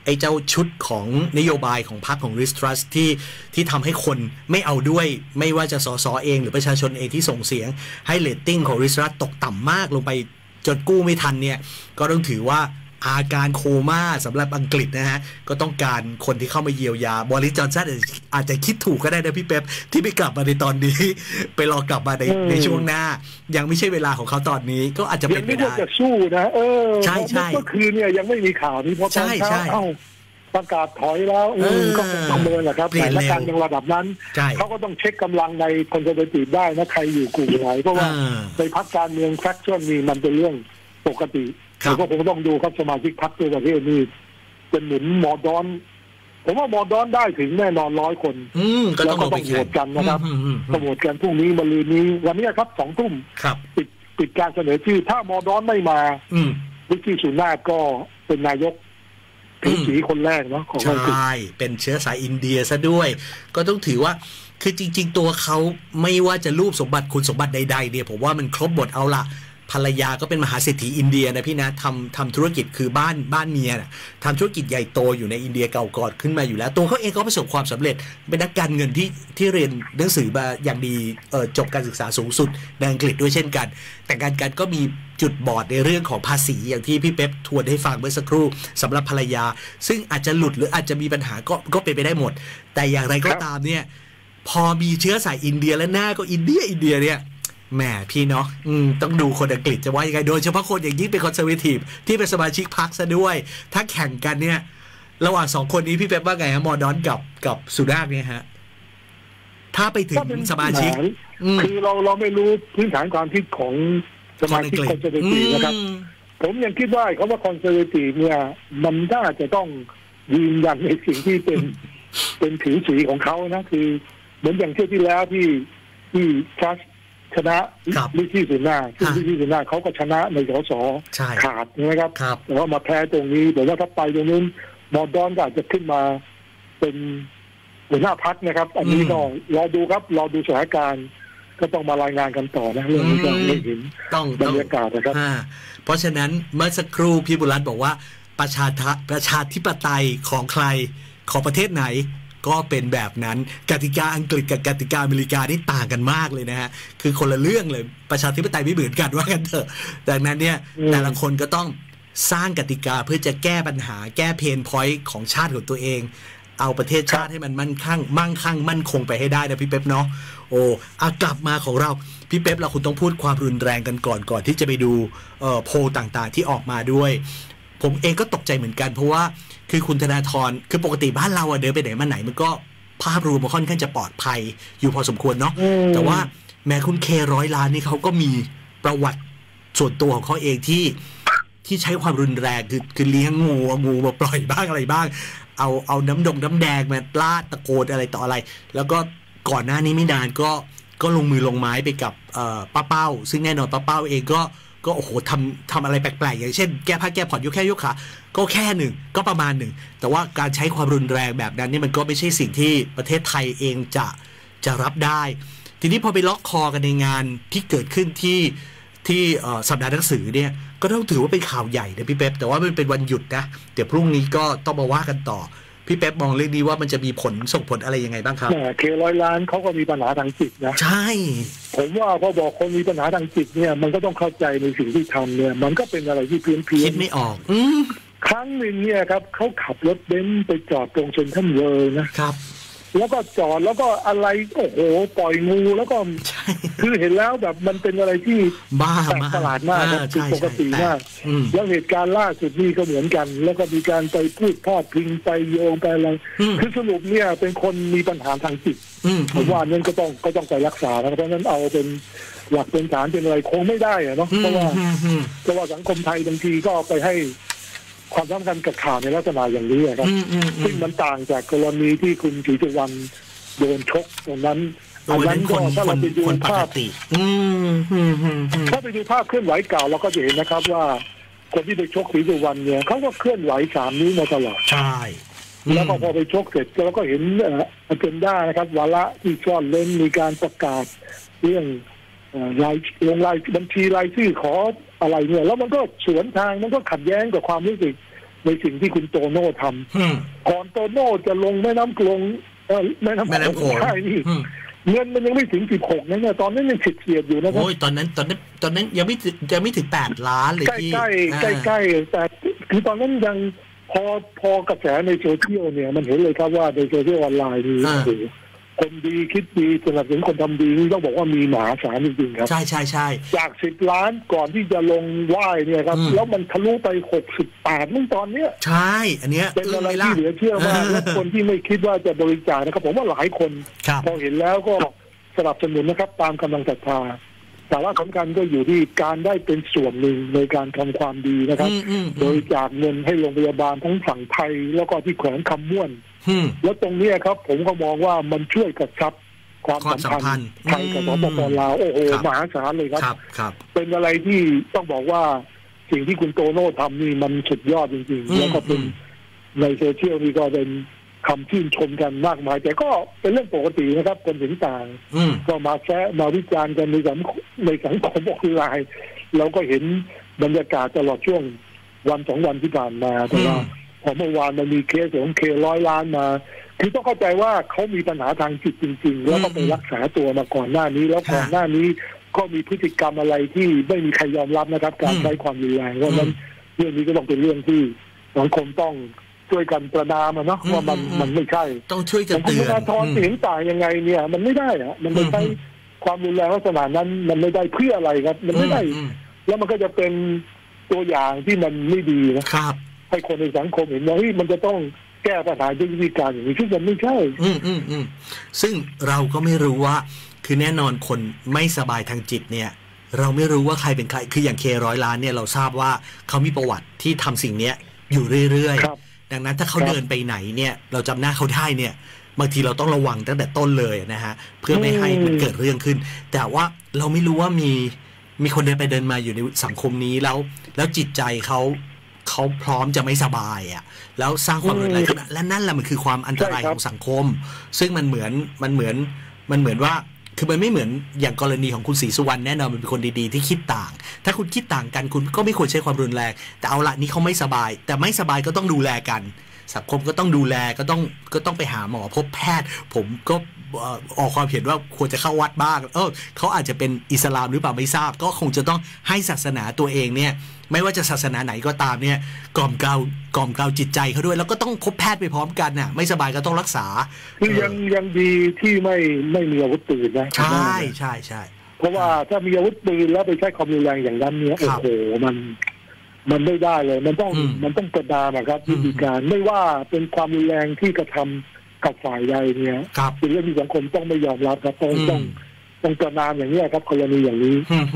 อ้เจ้าชุดของนโยบายของพรรคของ Liz Truss ที่ที่ทำให้คนไม่เอาด้วยไม่ว่าจะสสเองหรือประชาชนเองที่ส่งเสียงให้เรตติ้งของ Liz Truss ตกต่ำมากลงไปจนกู้ไม่ทันเนี่ยก็ต้องถือว่าอาการโคม่าสำหรับอังกฤษนะฮะก็ต้องการคนที่เข้ามาเยียวยาบริส จอนสันอาจจะคิดถูกก็ได้นะพี่เป๊ปที่ไม่กลับมาในตอนนี้ไปรอกลับมาในในช่วงหน้ายังไม่ใช่เวลาของเขาตอนนี้ก็อาจจะเป็นไปได้ยังไม่จะสู้นะเออใช่ใช่เมื่อคืนเนี่ยยังไม่มีข่าวนี้เพราะตอนเช้าเอ้าประกาศถอยแล้วก็ต้องเมินแหละครับแต่ละการในระดับนั้นเขาก็ต้องเช็คกำลังในคอนเซอร์เวทีฟได้นะใครอยู่กลุ่มไหนเพราะว่าในพรรคการเมืองแฟคชั่นนี้มันเป็นเรื่องปกติแต่ก็คงต้องดูครับสมาชิกพรรคตัวประเทศนี้เป็นหนุนหมอดอนผมว่าหมอดอนได้ถึงแน่นอนร้อยคนแล้วก็ต้องโหวตกันนะครับต้องโหวตกันพรุ่งนี้มะรืนนี้วันนี้ครับสองทุ่มปิดปิดการเสนอชื่อถ้าหมอดอนไม่มาวิกกี้สุนาถก็เป็นนายกผิวสีคนแรกเนาะของอังกฤษใช่เป็นเชื้อสายอินเดียซะด้วยก็ต้องถือว่าคือจริงๆตัวเขาไม่ว่าจะรูปสมบัติคุณสมบัติใดๆเนี่ยผมว่ามันครบหมดเอาละภรรยาก็เป็นมหาเศรษฐีอินเดียนะพี่นะทำทำธุรกิจคือบ้านบ้านเมียนะทำธุรกิจใหญ่โตอยู่ในอินเดียเก่าก่อนขึ้นมาอยู่แล้วตัวเขาเองก็ประสบความสำเร็จเป็นนักการเงินที่ที่เรียนหนังสือมาอย่างดีเอ่อจบการศึกษาสูงสุดในอังกฤษด้วยเช่นกันแต่การการก็มีจุดบอดในเรื่องของภาษีอย่างที่พี่เป๊ปทวนให้ฟังเมื่อสักครู่สำหรับภรรยาซึ่งอาจจะหลุดหรืออาจจะมีปัญหาก็ก็เป็นไปได้หมดแต่อย่างไรก็ตามเนี่ยพอมีเชื้อสายอินเดียและหน้าก็อินเดียอินเดียเนี่ยแหมพี่เนาะต้องดูคนอังกฤษจะว่ายังไงโดยเฉพาะคนอย่างยิ่งเป็นคอนเซอร์เวทีฟที่เป็นสมาชิกพรรคซะด้วยถ้าแข่งกันเนี่ยระหว่างสองคนนี้พี่เป๊ปว่าไงฮะมอร์ดอนกับกับสุนาถเนี่ยฮะถ้าไปถึงสมาชิกคือเราเราไม่รู้พื้นฐานความคิดของสมาชิกคอนเซอร์เวทีฟนะครับผมยังคิดว่าเขาว่าคอนเซอร์เวทีฟเนี่ยมันน่าจะต้องยืนยันในสิ่งที่เป็นเป็นผิวสีของเขานะคือเหมือนอย่างเที่ยวที่แล้วที่ที่ชัสชนะลิซี่สุนาซึ่งลิซี่สุนาเขาก็ชนะในสสขาดนะครับแต่ว่ามาแพ้ตรงนี้แต่ว่าถ้าไปตรงนู้นมอร์ดอนก็อาจจะขึ้นมาเป็นหัวหน้าพรรคนะครับอันนี้ก็รอดูครับรอดูสถานการณ์ก็ต้องมารายงานกันต่อนะเรื่องนี้ก็ไม่เห็นบรรยากาศนะครับเพราะฉะนั้นเมื่อสักครู่พี่บุรัตน์บอกว่าประชาประชาธิปไตยของใครของประเทศไหนก็เป็นแบบนั้นกติกาอังกฤษกับกติกาอเมริกานี่ต่างกันมากเลยนะฮะคือคนละเรื่องเลยประชาธิปไตยไม่เหมือนกันว่ากันเถอะดังนั้นเนี่ยแต่ละคนก็ต้องสร้างกติกาเพื่อจะแก้ปัญหาแก้เพนพอยต์ของชาติของตัวเองเอาประเทศชาติให้มันมั่นคงมั่งคั่งมั่นคงไปให้ได้นะพี่เป๊ปเนาะโอ้เอากลับมาของเราพี่เป๊ปเราคุณต้องพูดความรุนแรงกันก่อนก่อนที่จะไปดูเอ่อโพลต่างๆที่ออกมาด้วยผมเองก็ตกใจเหมือนกันเพราะว่าคือคุณธนาธรคือปกติบ้านเราอะเดินไปไหนมาไหนมันก็ภาพรวมมันค่อนข้างจะปลอดภัยอยู่พอสมควรเนาะแต่ว่าแม้คุณเคร้อยล้านนี่เขาก็มีประวัติส่วนตัวของเขาเองที่ที่ใช้ความรุนแรงคือคือเลี้ยงงูงูมาปล่อยบ้างอะไรบ้างเอาเอาน้ำดงน้ำแดงมาลาดตะโกนอะไรต่ออะไรแล้วก็ก่อนหน้านี้ไม่นานก็ก็ลงมือลงไม้ไปกับป้าเป้าซึ่งแน่นอนป้าเป้าเองก็ก็โอ้โหทำทำอะไรแปลกๆอย่างเช่นแก้ผ้าแก้ผ่อนยกแค่ยกขาก็แค่หนึ่งก็ประมาณหนึ่งแต่ว่าการใช้ความรุนแรงแบบนั้นนี่มันก็ไม่ใช่สิ่งที่ประเทศไทยเองจะจะรับได้ทีนี้พอไปล็อกคอกันในงานที่เกิดขึ้นที่ที่สัปดาห์หนังสือเนี่ยก็ต้องถือว่าเป็นข่าวใหญ่นะพี่เป๊ปแต่ว่ามันเป็นวันหยุดนะเดี๋ยวพรุ่งนี้ก็ต้องมาว่ากันต่อพี่เป๊ปมองเรื่องนี้ว่ามันจะมีผลส่งผลอะไรยังไงบ้างครับเคร้อยล้านเขาก็มีปัญหาทางจิตนะใช่ผมว่าพอบอกคนมีปัญหาทางจิตเนี่ยมันก็ต้องเข้าใจในสิ่งที่ทำเนี่ยมันก็เป็นอะไรที่เพี้ยนเพี้ยนคิดไม่ออกอืครั้งหนึ่งเนี่ยครับเขาขับรถเบนซ์ไปจอดตรงเซ็นทรัลเวิลด์นะครับแล้วก็จอดแล้วก็อะไรโอ้โหปล่อยงูแล้วก็คือเห็นแล้วแบบมันเป็นอะไรที่บ้าแปลกประหลาดมากครับปกติมากแล้วเหตุการณ์ล่าสุดนี่ก็เหมือนกันแล้วก็มีการไปพูดพาดพิงไปโยงไปอะไรคือสรุปเนี่ยเป็นคนมีปัญหาทางจิตผมว่านั่นก็ต้องก็ต้องไปรักษาเพราะนั้นเอาเป็นหลักเป็นฐานเป็นอะไรคงไม่ได้อะเนาะเพราะว่าเพราะว่าสังคมไทยบางทีก็ไปให้ความสำคัญกับข่าวในลักษณะอย่างนี้ครับซึ่งมันต่างจากกรณีที่คุณศรีสุวรรณโดนชกตรงนั้นอันนั้นก็ถ้าเราไปดูภาพถ้าไปดูภาพเคลื่อนไหวเก่าเราก็จะเห็นนะครับว่าคนที่ไปชกศรีสุวรรณเนี่ยเขาก็เคลื่อนไหวสามนิ้วมาตลอดใช่แล้วก็พอไปชกเสร็จเราก็เห็นอเจนดานะครับวาระที่ซ่อนเร้นมีการประกาศเรื่องรายลงรายบัญชีรายชื่อขออะไรเนี่ยแล้วมันก็สวนทางมันก็ขัดแย้งกับความรู้สึกในสิ่งที่คุณโตโน่ทำก่อนโตโน่จะลงแม่น้ำกลงแม่น้ำโขงใช่นี่เงินมันยังไม่ถึงสิบหกนะเนี่ยตอนนั้นยังเฉียดๆอยู่นะครับโอ้ยตอนนั้นตอนนั้นตอนนั้นยังไม่ยังไม่ถึงแปดล้านเลยที่ใกล้ใกล้ใกล้แต่คือตอนนั้นยังพอพอกระแสในโซเชียลเนี่ยมันเห็นเลยครับว่าในโซเชียลออนไลน์นี่โอ้โหคนดีคิดดีสนับสนุนคนทำดีนี่ต้องบอกว่ามีมหาศาลจริงๆครับใช่ใช่ใช่จากสิบล้านก่อนที่จะลงไหว้เนี่ยครับแล้วมันทะลุไปหกสิบแปดนี่ตอนเนี้ยใช่อันเนี้ยเป็นอะไรที่เหลือเชื่อมากและคนที่ไม่คิดว่าจะบริจาคนะครับผมว่าหลายคนพอเห็นแล้วก็สนับสนุนนะครับตามกำลังศรัทธาแต่ว่าสำคัญก็อยู่ที่การได้เป็นส่วนหนึ่งในการทำความดีนะครับโดยจากเงินให้โรงพยาบาลทั้งฝั่งไทยแล้วก็ที่แขวงคำม่วนแล้วตรงนี้ครับผมก็มองว่ามันช่วยกระชับความสัมพันธ์ไทยกับสปป.ลาวโอ้โหมหาศาลเลยครับเป็นอะไรที่ต้องบอกว่าสิ่งที่คุณโตโน่ทำนี่มันสุดยอดจริงๆแล้วก็เป็นในโซเชียลนี่ก็เป็นคำชื่นชมกันมากมายแต่ก็เป็นเรื่องปกตินะครับคนเห็นต่างก็มาแซะมาวิจารณ์กันในสังในสังคมออนไลน์เราก็เห็นบรรยากาศตลอดช่วงวันสองวันที่ผ่านมาแต่ว่าพอเมื่อวานมันมีเคสของเคร้อยล้านมาคือต้องเข้าใจว่าเขามีปัญหาทางจิตจริงๆแล้วก็ไปรักษาตัวมาก่อนหน้านี้แล้วก่อนหน้านี้ก็มีพฤติกรรมอะไรที่ไม่มีใครยอมรับนะครับการใช้ความรุนแรงเพราะฉะนั้นเรื่องนี้ก็ต้องเป็นเรื่องที่สังคมต้องช่วยกันประนามเนาะว่ามันมันไม่ใช่ต้องช่วยกันเตือนคุณธนาธรเห็นต่างยังไงเนี่ยมันไม่ได้อะมันไม่ใช่ความรุนแรงลักษณะนั้นมันไม่ได้เพื่ออะไรครับมันไม่ได้แล้วมันก็จะเป็นตัวอย่างที่มันไม่ดีนะครับให้คนในสังคมเห็นว่าเฮ้ยมันจะต้องแก้ปัญหาด้วยวิธีการอย่างนี้ซึ่งมันไม่ใช่อืมอืมอืมซึ่งเราก็ไม่รู้ว่าคือแน่นอนคนไม่สบายทางจิตเนี่ยเราไม่รู้ว่าใครเป็นใครคืออย่างเคร้อยล้านเนี่ยเราทราบว่าเขามีประวัติที่ทำสิ่งเนี้ยอยู่เรื่อยๆดังนั้นถ้าเขาเดินไปไหนเนี่ยเราจำหน้าเขาได้เนี่ยบางทีเราต้องระวังตั้งแต่ต้นเลยนะฮะเพื่อไม่ให้มันเกิดเรื่องขึ้นแต่ว่าเราไม่รู้ว่ามีมีคนเดินไปเดินมาอยู่ในสังคมนี้แล้วแล้วจิตใจเขาเขาพร้อมจะไม่สบายอ่ะแล้วสร้างความรุนแรงขึ้นและนั่นแหละมันคือความอันตรายของสังคมซึ่งมันเหมือนมันเหมือนมันเหมือนว่าคือมันไม่เหมือนอย่างกรณีของคุณศรีสุวรรณแน่นอนมันเป็นคนดีๆที่คิดต่างถ้าคุณคิดต่างกันคุณก็ไม่ควรใช้ความรุนแรงแต่เอาละนี่เขาไม่สบายแต่ไม่สบายก็ต้องดูแลกันสังคมก็ต้องดูแลก็ต้องก็ต้องไปหาหมอพบแพทย์ผมก็ออกความเห็นว่าควรจะเข้าวัดบ้างเออเขาอาจจะเป็นอิสลามหรือเปล่าไม่ทราบก็คงจะต้องให้ศาสนาตัวเองเนี่ยไม่ว่าจะศาสนาไหนก็ตามเนี่ยกล่อมเกลากล่อมเกลาจิตใจเขาด้วยแล้วก็ต้องพบแพทย์ไปพร้อมกันน่ะไม่สบายก็ต้องรักษาคือยังยังดีที่ไม่ไม่มีอาวุธปืนนะใช่ใช่ใช่เพราะว่าถ้ามีอาวุธปืนแล้วไปใช้ความรุนแรงอย่างนั้นเนี่ยโอ้โหมันมันไม่ได้เลยมันต้องมันต้องประนามครับวิธีการไม่ว่าเป็นความรุนแรงที่กระทำกับฝ่ายใดเนี่ยเป็นเรื่องที่สังคมต้องไม่ยอมรับครับต้องต้องต้องประนามอย่างนี้ครับกรณีอย่างนี้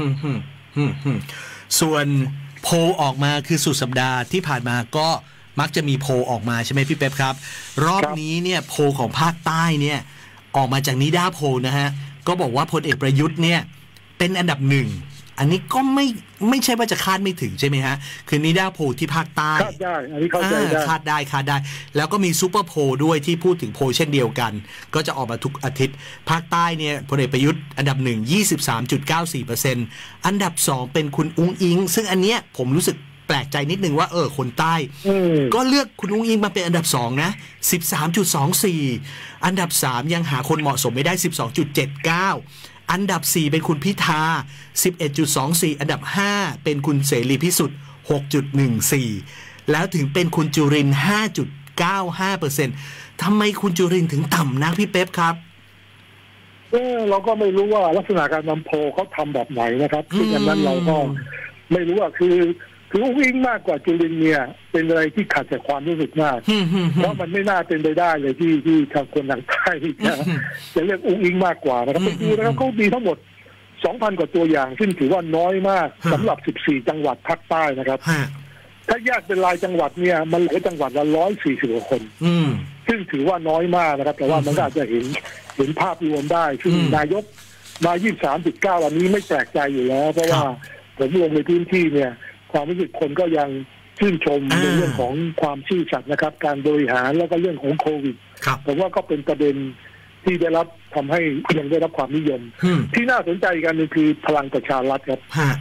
ส่วนโพลออกมาคือสุดสัปดาห์ที่ผ่านมาก็มักจะมีโพลออกมาใช่ไหมพี่เป๊ปครับรอบนี้เนี่ยโพลของภาคใต้เนี่ยออกมาจากนิด้าโพลนะฮะก็บอกว่าพลเอกประยุทธ์เนี่ยเป็นอันดับหนึ่งอันนี้ก็ไม่ไม่ใช่ว่าจะคาดไม่ถึงใช่ไหมฮะคือนิด้าโพลที่ภาคใต้คาดได้อันนี้เข้าใจได้คาดได้คาดได้แล้วก็มีซูเปอร์โพลด้วยที่พูดถึงโพลเช่นเดียวกันก็จะออกมาทุกอาทิตย์ภาคใต้เนี่ยพลเอกประยุทธ์อันดับหนึ่ง ยี่สิบสามจุดเก้าสี่เปอร์เซ็นต์ อันดับสองเป็นคุณอุ๊งอิ๊งซึ่งอันเนี้ยผมรู้สึกแปลกใจนิดนึงว่าเออคนใต้ก็เลือกคุณอุ๊งอิ๊งมาเป็นอันดับสองนะ สิบสามจุดสองสี่ อันดับสามยังหาคนเหมาะสมไม่ได้ สิบสองจุดเจ็ดเก้าอันดับสี่เป็นคุณพิธา สิบเอ็ดจุดสองสี่ อันดับห้าเป็นคุณเสรีพิสุทธิ์ หกจุดหนึ่งสี่ แล้วถึงเป็นคุณจุรินทร์ ห้าจุดเก้าห้าเปอร์เซ็นต์ ทำไมคุณจุรินทร์ถึงต่ำนักพี่เป๊ปครับเออเราก็ไม่รู้ว่าลักษณะการนำโพลเขาทำแบบไหนนะครับซึ่งอันนั้นเราก็ไม่รู้ว่าคือคือวิ่งมากกว่าจุรินทร์เนี่ยเป็นอะไรที่ขัดจากความรู้สึกมากเพราะมันไม่น่าเป็นไปได้เลยที่ที่ทางคนทางใต้จะจะเรียกอุ้งอิงมากกว่านะครับไปดูนะครับเขามีทั้งหมด สองพัน กว่าตัวอย่างซึ่งถือว่าน้อยมากสำหรับสิบสี่จังหวัดภาคใต้นะครับถ้าแยกเป็นรายจังหวัดเนี่ยมันเหลือจังหวัดละหนึ่งร้อยสี่สิบกว่าคนซึ่งถือว่าน้อยมากนะครับแต่ว่ามันก็อาจจะเห็นเห็นภาพรวมได้ซึ่งนายกมา ยี่สิบสามจุดเก้า อันนี้ไม่แปลกใจอยู่แล้วเพราะว่าผมลงในพื้นที่เนี่ยความรู้สึกคนก็ยังชื่นชมในเรื่องของความซื่อสัตย์นะครับการบริหารแล้วก็เรื่องของโควิดผมว่าก็เป็นประเด็นที่ได้รับทำให้ยังได้รับความนิยมที่น่าสนใจกันนึงคือพลังประชารัฐครับ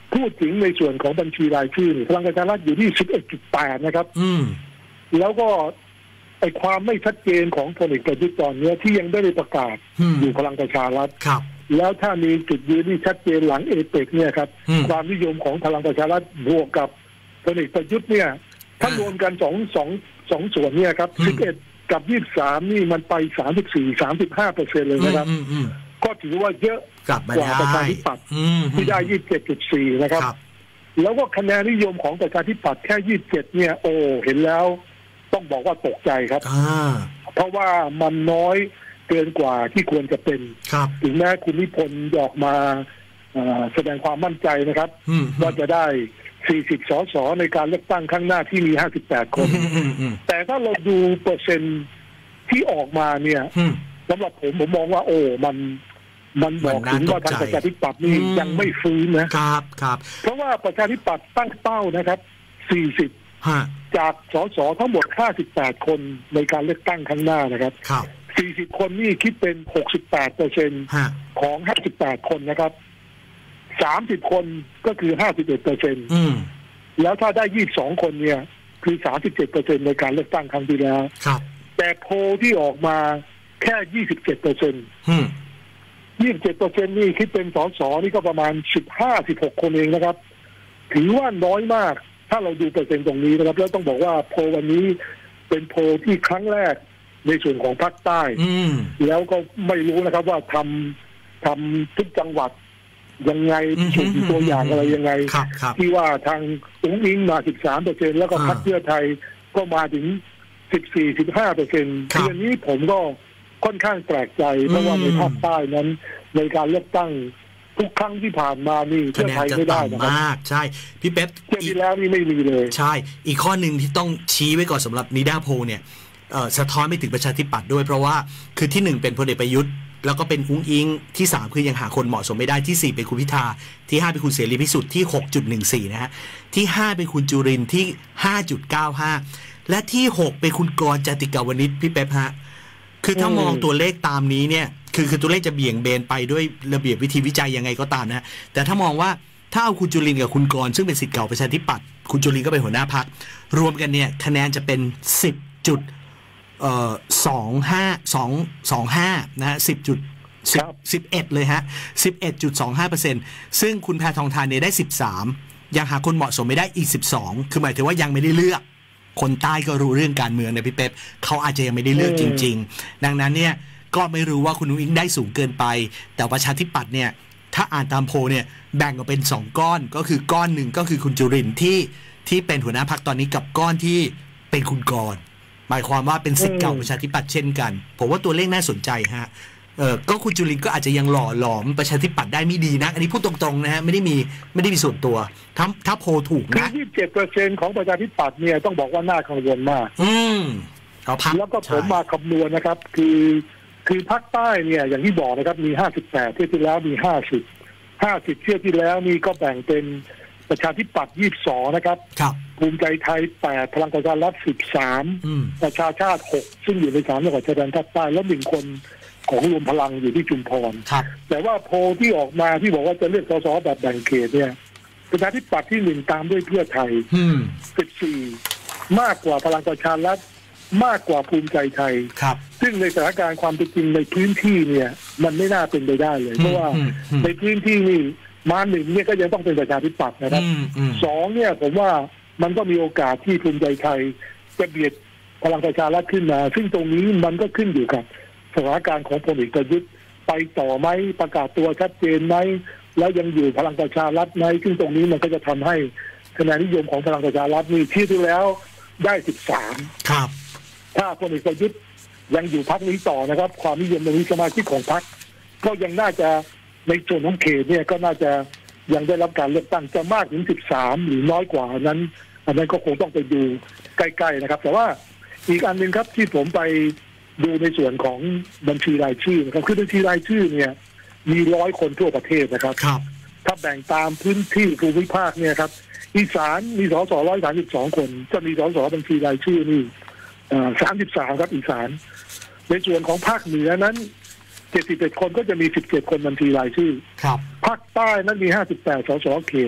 พูดถึงในส่วนของบัญชีรายชื่อพลังประชารัฐอยู่ที่ สิบเอ็ดจุดแปด นะครับอืมแล้วก็ไอ้ความไม่ชัดเจนของพลเอกประยุทธ์ตอนนี้ที่ยังไม่ได้ประกาศอยู่พลังประชารัฐครับแล้วถ้ามีจุดยืนที่ชัดเจนหลังเอเปกเนี่ยครับความนิยมของพลังประชารัฐบวกกับพลเอกประยุทธ์เนี่ยถ้ารวมกันสองสองสองส่วนเนี่ยครับสิบเอ็ดกับยี่สิบสามนี่มันไปสามสิบสี่ สามสิบห้าเปอร์เซ็นต์เลยนะครับก็ถือว่าเยอะกว่าประชาธิปัตย์ที่ได้ ยี่สิบเจ็ดจุดสี่ นะครับแล้วก็คะแนนนิยมของประชาธิปัตย์แค่ยี่สิบเจ็ดเนี่ยโอ้เห็นแล้วต้องบอกว่าตกใจครับเพราะว่ามันน้อยเกินกว่าที่ควรจะเป็นถึงแม้คุณนิพนธ์ออกมาแสดงความมั่นใจนะครับว่าจะได้สี่สิบสสในการเลือกตั้งครั้งหน้าที่มีห้าสิบแปดคนแต่ถ้าเราดูเปอร์เซ็นต์ที่ออกมาเนี่ยสำหรับผมผมมองว่าโอ้มันมันบอกถึงว่าทางประชาธิปัตย์นี่ยังไม่ฟื้นนะครับครับเพราะว่าประชาธิปัตย์ตั้งเป้านะครับสี่สิบจากสสทั้งหมดห้าสิบแปดคนในการเลือกตั้งครั้งหน้านะครับสี่สิบคนนี่คิดเป็น หกสิบแปดเปอร์เซ็นต์ ของห้าสิบแปดคนนะครับสามสิบคนก็คือ ห้าสิบเอ็ดเปอร์เซ็นต์ แล้วถ้าได้ยี่สิบสองคนเนี่ยคือ สามสิบเจ็ดเปอร์เซ็นต์ ในการเลือกตั้งครั้งที่แล้วแต่โพลที่ออกมาแค่ยี่สิบเจ็ดเปอร์เซ็นต์ ยี่สิบเจ็ดเปอร์เซ็นต์ นี่คิดเป็นสสนี่ก็ประมาณ สิบห้า สิบหก คนเองนะครับถือว่าน้อยมากถ้าเราดูเปอร์เซ็นต์ตรงนี้นะครับแล้วต้องบอกว่าโพลวันนี้เป็นโพลที่ครั้งแรกในส่วนของภาคใต้แล้วก็ไม่รู้นะครับว่าทำทำทุกจังหวัดยังไงสูตรตัวอย่างอะไรยังไงที่ว่าทางอุ้งอิงมา สิบสามเปอร์เซ็นต์ แล้วก็พรรคเพื่อไทยก็มาถึง สิบสี่ สิบห้าเปอร์เซ็นต์ ทีนี้ผมก็ค่อนข้างแปลกใจเพราะว่าในภาคใต้นั้นในการเลือกตั้งทุกครั้งที่ผ่านมานี่เพื่อไทยไม่ได้นะครับมากใช่พี่เป๊ปเที่ยวที่แล้วนี่ไม่มีเลยใช่อีกข้อหนึ่งที่ต้องชี้ไว้ก่อนสำหรับนิดาโพเนี่ยสะท้อนไปถึงประชาธิปัตย์ด้วยเพราะว่าคือที่หนึ่งเป็นพลเอกประยุทธ์แล้วก็เป็นอุ้งอิงที่สามคือยังหาคนเหมาะสมไม่ได้ที่สี่เป็นคุณพิธาที่ห้าเป็นคุณเสรีพิสุทธิ์ที่ หกจุดหนึ่งสี่ นะฮะที่ห้าเป็นคุณจุรินทร์ที่ ห้าจุดเก้าห้า และที่หกเป็นคุณกรณ์ จติกาวนิชพี่เป๊ปฮะคือถ้ามองตัวเลขตามนี้เนี่ยคือคือตัวเลขจะเบี่ยงเบนไปด้วยระเบียบวิธีวิจัยยังไงก็ตามนะแต่ถ้ามองว่าถ้าเอาคุณจุรินทร์กับคุณกรณ์ซึ่งเป็นศิษย์เก่าประชาธิปัตย์คุณจุรินทร์ก็เป็นหัวหน้าพรรครวมกันเนี่ยคะแนนจะเป็น สิบจุดเอ่อสองห้า สอง สองห้านะฮะสิบจุดสิบเอ็ดเลยฮะ สิบเอ็ดจุดสองห้าเปอร์เซ็นต์ ซึ่งคุณแพทองธารเนี่ยได้สิบสามยังหาคนเหมาะสมไม่ได้อีกสิบสองคือหมายถึงว่ายังไม่ได้เลือกคนใต้ก็รู้เรื่องการเมืองนะพี่เป๊ปเขาอาจจะยังไม่ได้เลือกจริงๆดังนั้นเนี่ยก็ไม่รู้ว่าคุณอุ้งอิงได้สูงเกินไปแต่ประชาธิปัตย์เนี่ยถ้าอ่านตามโพลเนี่ยแบ่งออกเป็นสองก้อนก็คือก้อนหนึ่งก็คือคุณจุรินทร์ที่ที่เป็นหัวหน้าพรรคตอนนี้กับก้อนที่เป็นคุณกรณ์หมายความว่าเป็นศิษย์เก่าประชาธิปัตย์เช่นกันผมว่าตัวเลขน่าสนใจฮะเออก็คุณจุรินทร์ก็อาจจะยังหล่อหลอมประชาธิปัตย์ได้ไม่ดีนะอันนี้พูดตรงๆนะฮะไม่ได้มีไม่ได้มีส่วนตัวถ้าถ้าโพลถูกนะยี่สิบเจ็ดเปอร์เซ็นต์ ของประชาธิปัตย์เนี่ยต้องบอกว่าน่ากังวลมากอืมเอาพักแล้วก็ผมมาคำนวณนะครับคือคือภาคใต้เนี่ยอย่างที่บอกนะครับมีห้าสิบแปดเที่ยวที่แล้วมีห้าสิบ ห้าสิบเที่ยวที่แล้วนี่ก็แบ่งเป็นประชาธิปัตย์ยี่สิบสองนะครับภูมิใจไทยแปดพลังประชารัฐสิบสามประชาชาติหกซึ่งอยู่ในสามจังหวัดชายแดนภาคใต้แล้วหนึ่งคนของรวมพลังอยู่ที่ชุมพรแต่ว่าโพลที่ออกมาที่บอกว่าจะเลือกสสแบบแบ่งเขตเนี่ยประชาธิปัตย์ที่หนึ่งตามด้วยเพื่อไทยสิบสี่มากกว่าพลังประชารัฐมากกว่าภูมิใจไทยซึ่งในสถานการณ์ความเป็นจริงในพื้นที่เนี่ยมันไม่น่าเป็นไปได้เลยเพราะว่าในพื้นที่นี่มาหนึ่งเนี่ยก็ยังต้องเป็นประชาธิปัตย์นะครับสองเนี่ยผมว่ามันก็มีโอกาสที่ภูมิใจไทยจะเบียดพลังประชารัฐขึ้นมาซึ่งตรงนี้มันก็ขึ้นอยู่กับสถานการณ์ของพลเอกประยุทธ์ไปต่อไหมประกาศตัวชัดเจนไหมแล้วยังอยู่พลังประชารัฐไหมซึ่งตรงนี้มันก็จะทำให้คะแนนนิยมของพลังประชารัฐนี่ที่ที่แล้วได้สิบสามครับถ้าพลเอกประยุทธ์ยังอยู่พรรคนี้ต่อนะครับความนิยมในสมาชิกของพรรคก็ยังน่าจะในส่วนของเขตเนี่ยก็น่าจะยังได้รับการเลือกตั้งจะมากถึงสิบสามหรือน้อยกว่านั้นอันนั้นก็คงต้องไปดูใกล้ๆนะครับแต่ว่าอีกอันนึงครับที่ผมไปดูในส่วนของบัญชีรายชื่อนะครับคือบัญชีรายชื่อเนี่ยมีร้อยคนทั่วประเทศนะครับถ้าแบ่งตามพื้นที่ภูมิภาคเนี่ยครับอีสานมีสสร้อยสามสิบสองคนจะมีสสบัญชีรายชื่อนี่สามสิบสามครับอีสานในส่วนของภาคเหนือนั้นเจ็ดสิบเอ็ดคนก็จะมีสิบเจ็ดคนบัญชีรายชื่อภาคใต้นั้นมีห้าสิบแปดสสเขต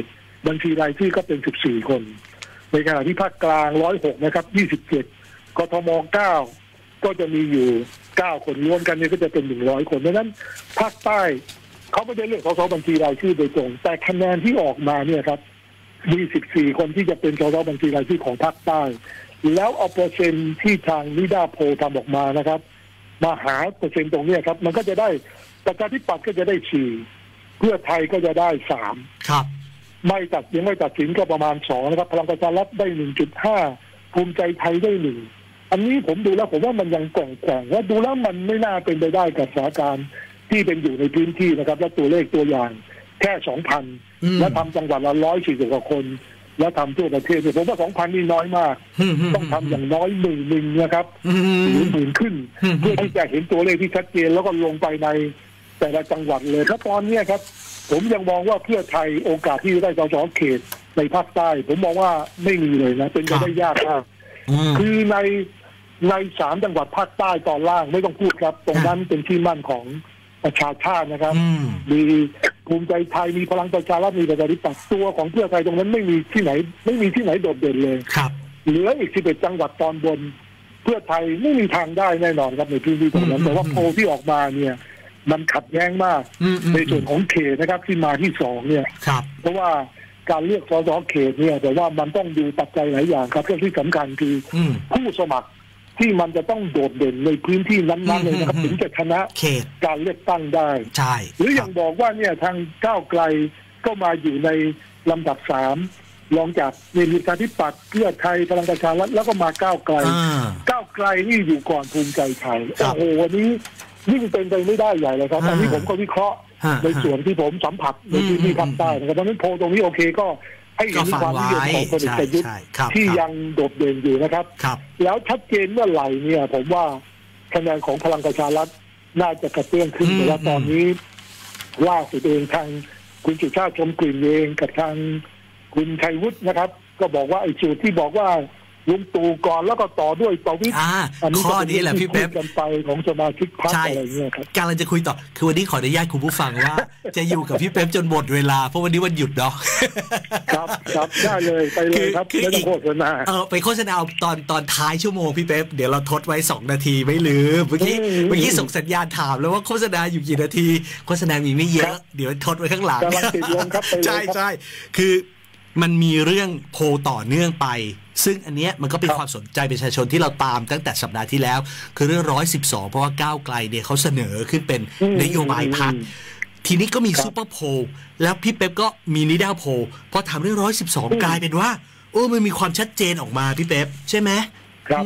บัญชีรายชื่อก็เป็นสิบสี่คนในขณะที่ภาคกลางหนึ่งร้อยหกนะครับยี่สิบเจ็ดกทมเก้าก็จะมีอยู่เก้าคนรวมกันเนี่ยก็จะเป็นหนึ่งร้อยคนดังนั้นภาคใต้เขาไม่ได้เลือกสสบัญชีรายชื่อโดยตรงแต่คะแนนที่ออกมาเนี่ยครับมีสิบสี่คนที่จะเป็นสสบัญชีรายชื่อของภาคใต้แล้วเอาเปอร์เซ็นต์ที่ทางนิดาโพลทำออกมานะครับมาหาเปอร์เซ็นต์ตรงนี้ครับมันก็จะได้ประชาธิปัตย์ก็จะได้สี่เพื่อไทยก็จะได้สามครับไม่ตัดยังไม่ตัดสินก็ประมาณสองนะครับพลังประชารัฐได้ หนึ่งจุดห้า ภูมิใจไทยได้หนึ่งอันนี้ผมดูแล้วผมว่ามันยังแกว่งๆว่าดูแล้วมันไม่น่าเป็นไปได้กับสถานการณ์ที่เป็นอยู่ในพื้นที่นะครับและตัวเลขตัวอย่างแค่ สองพัน และทำจังหวัดละหนึ่งร้อยสี่สิบกว่าคนแล้วทำทั่วประเทศผมว่า สองพัน นี่น้อยมากต้องทำอย่างน้อยหมื่นหนึ่งนะครับหรือหมื่นขึ้นเพื่อที่จะเห็นตัวเลขที่ชัดเจนแล้วก็ลงไปในแต่ละจังหวัดเลยถ้าตอนนี้ครับผมยังมองว่าเพื่อไทยโอกาสที่จะได้สสเขตในภาคใต้ผมมองว่าไม่มีเลยนะเป็นไปได้ยากมากคือในในสามจังหวัดภาคใต้ตอนล่างไม่ต้องพูดครับตรงนั้นเป็นที่มั่นของประชาชาตินะครับมีภูมิใจไทยมีพลังประชารัฐมีประชาธิปัตย์ตัวของเพื่อไทยตรงนั้นไม่มีที่ไหนไม่มีที่ไหนโดดเด่นเลยครับเหลืออีกสิบเอ็ดจังหวัดตอนบนเพื่อไทยไม่มีทางได้แน่นอนครับในพื้นที่ตรงนั้นแต่ว่าโพลที่ออกมาเนี่ยมันขัดแย้งมากในส่วนของเขตนะครับที่มาที่สองเนี่ยเพราะว่าการเลือกสสเขตเนี่ยแต่ว่ามันต้องดูปัจจัยหลายอย่างครับเรื่องที่สำคัญคือผู้สมัครที่มันจะต้องโดดเด่นในพื้นที่นั้นๆเลยนะครับถึงจะชนะการเลือกตั้งได้ใช่หรืออย่างบอกว่าเนี่ยทางก้าวไกลก็มาอยู่ในลำดับสามรองจากมีประชาธิปัตย์เพื่อไทยพลังประชารัฐแล้วก็มาก้าวไกลก้าวไกลนี่อยู่ก่อนภูมิใจไทยโอ้โหวันนี้ยิ่งเป็นไปไม่ได้ใหญ่เลยครับอันนี้ผมก็วิเคราะห์ในส่วนที่ผมสัมผัสในพื้นที่ภาคใต้นะครับดังนั้นโพลตรงนี้โอเคก็ให้เห็นความนิยมของพลเอกประยุทธ์ที่ยังโดดเด่นอยู่นะครับแล้วชัดเจนเมื่อไหร่เนี่ยผมว่าคะแนนของพลังประชารัฐน่าจะกระเตื้องขึ้นแต่ว่าตอนนี้ล่าสุดเองทางคุณสุชาติชมกลิ่นเองกับทางคุณชัยวุฒินะครับก็บอกว่าไอ้สูตรที่บอกว่าลุงตู่ก่อนแล้วก็ต่อด้วยประวิตรอันนี้ข้อนี้แหละพี่เป๊ปกันไปของสมาชิกพรรคอะไรเงี้ยครับกำลังจะคุยต่อคือวันนี้ขออนุญาตคุณผู้ฟังว่าจะอยู่กับพี่เป๊ปจนหมดเวลาเพราะวันนี้วันหยุดเนาะครับครับได้เลยไปเลยครับไม่ต้องโฆษณาเออไปโฆษณาตอนตอนท้ายชั่วโมงพี่เป๊ปเดี๋ยวเราทดไว้สองนาทีไม่ลืมเมื่อกี้เมื่อกี้ส่งสัญญาณถามแล้วว่าโฆษณาอยู่กี่นาทีโฆษณามีไม่เยอะเดี๋ยวทดไว้ข้างหลังใช่ใช่คือมันมีเรื่องโพลต่อเนื่องไปซึ่งอันเนี้ยมันก็เป็นความสนใจประชาชนที่เราตามตั้งแต่สัปดาห์ที่แล้วคือเรื่องหนึ่งร้อยสิบสองเพราะว่าก้าวไกลเนี่ยเขาเสนอขึ้นเป็นนโยบายพรรคทีนี้ก็มีซูเปอร์โพลแล้วพี่เป๊ปก็มีนิดาโพลพอถามเรื่องหนึ่งร้อยสิบสองกลายเป็นว่าโอ้มันมีความชัดเจนออกมาพี่เป๊ปใช่ไหมครับ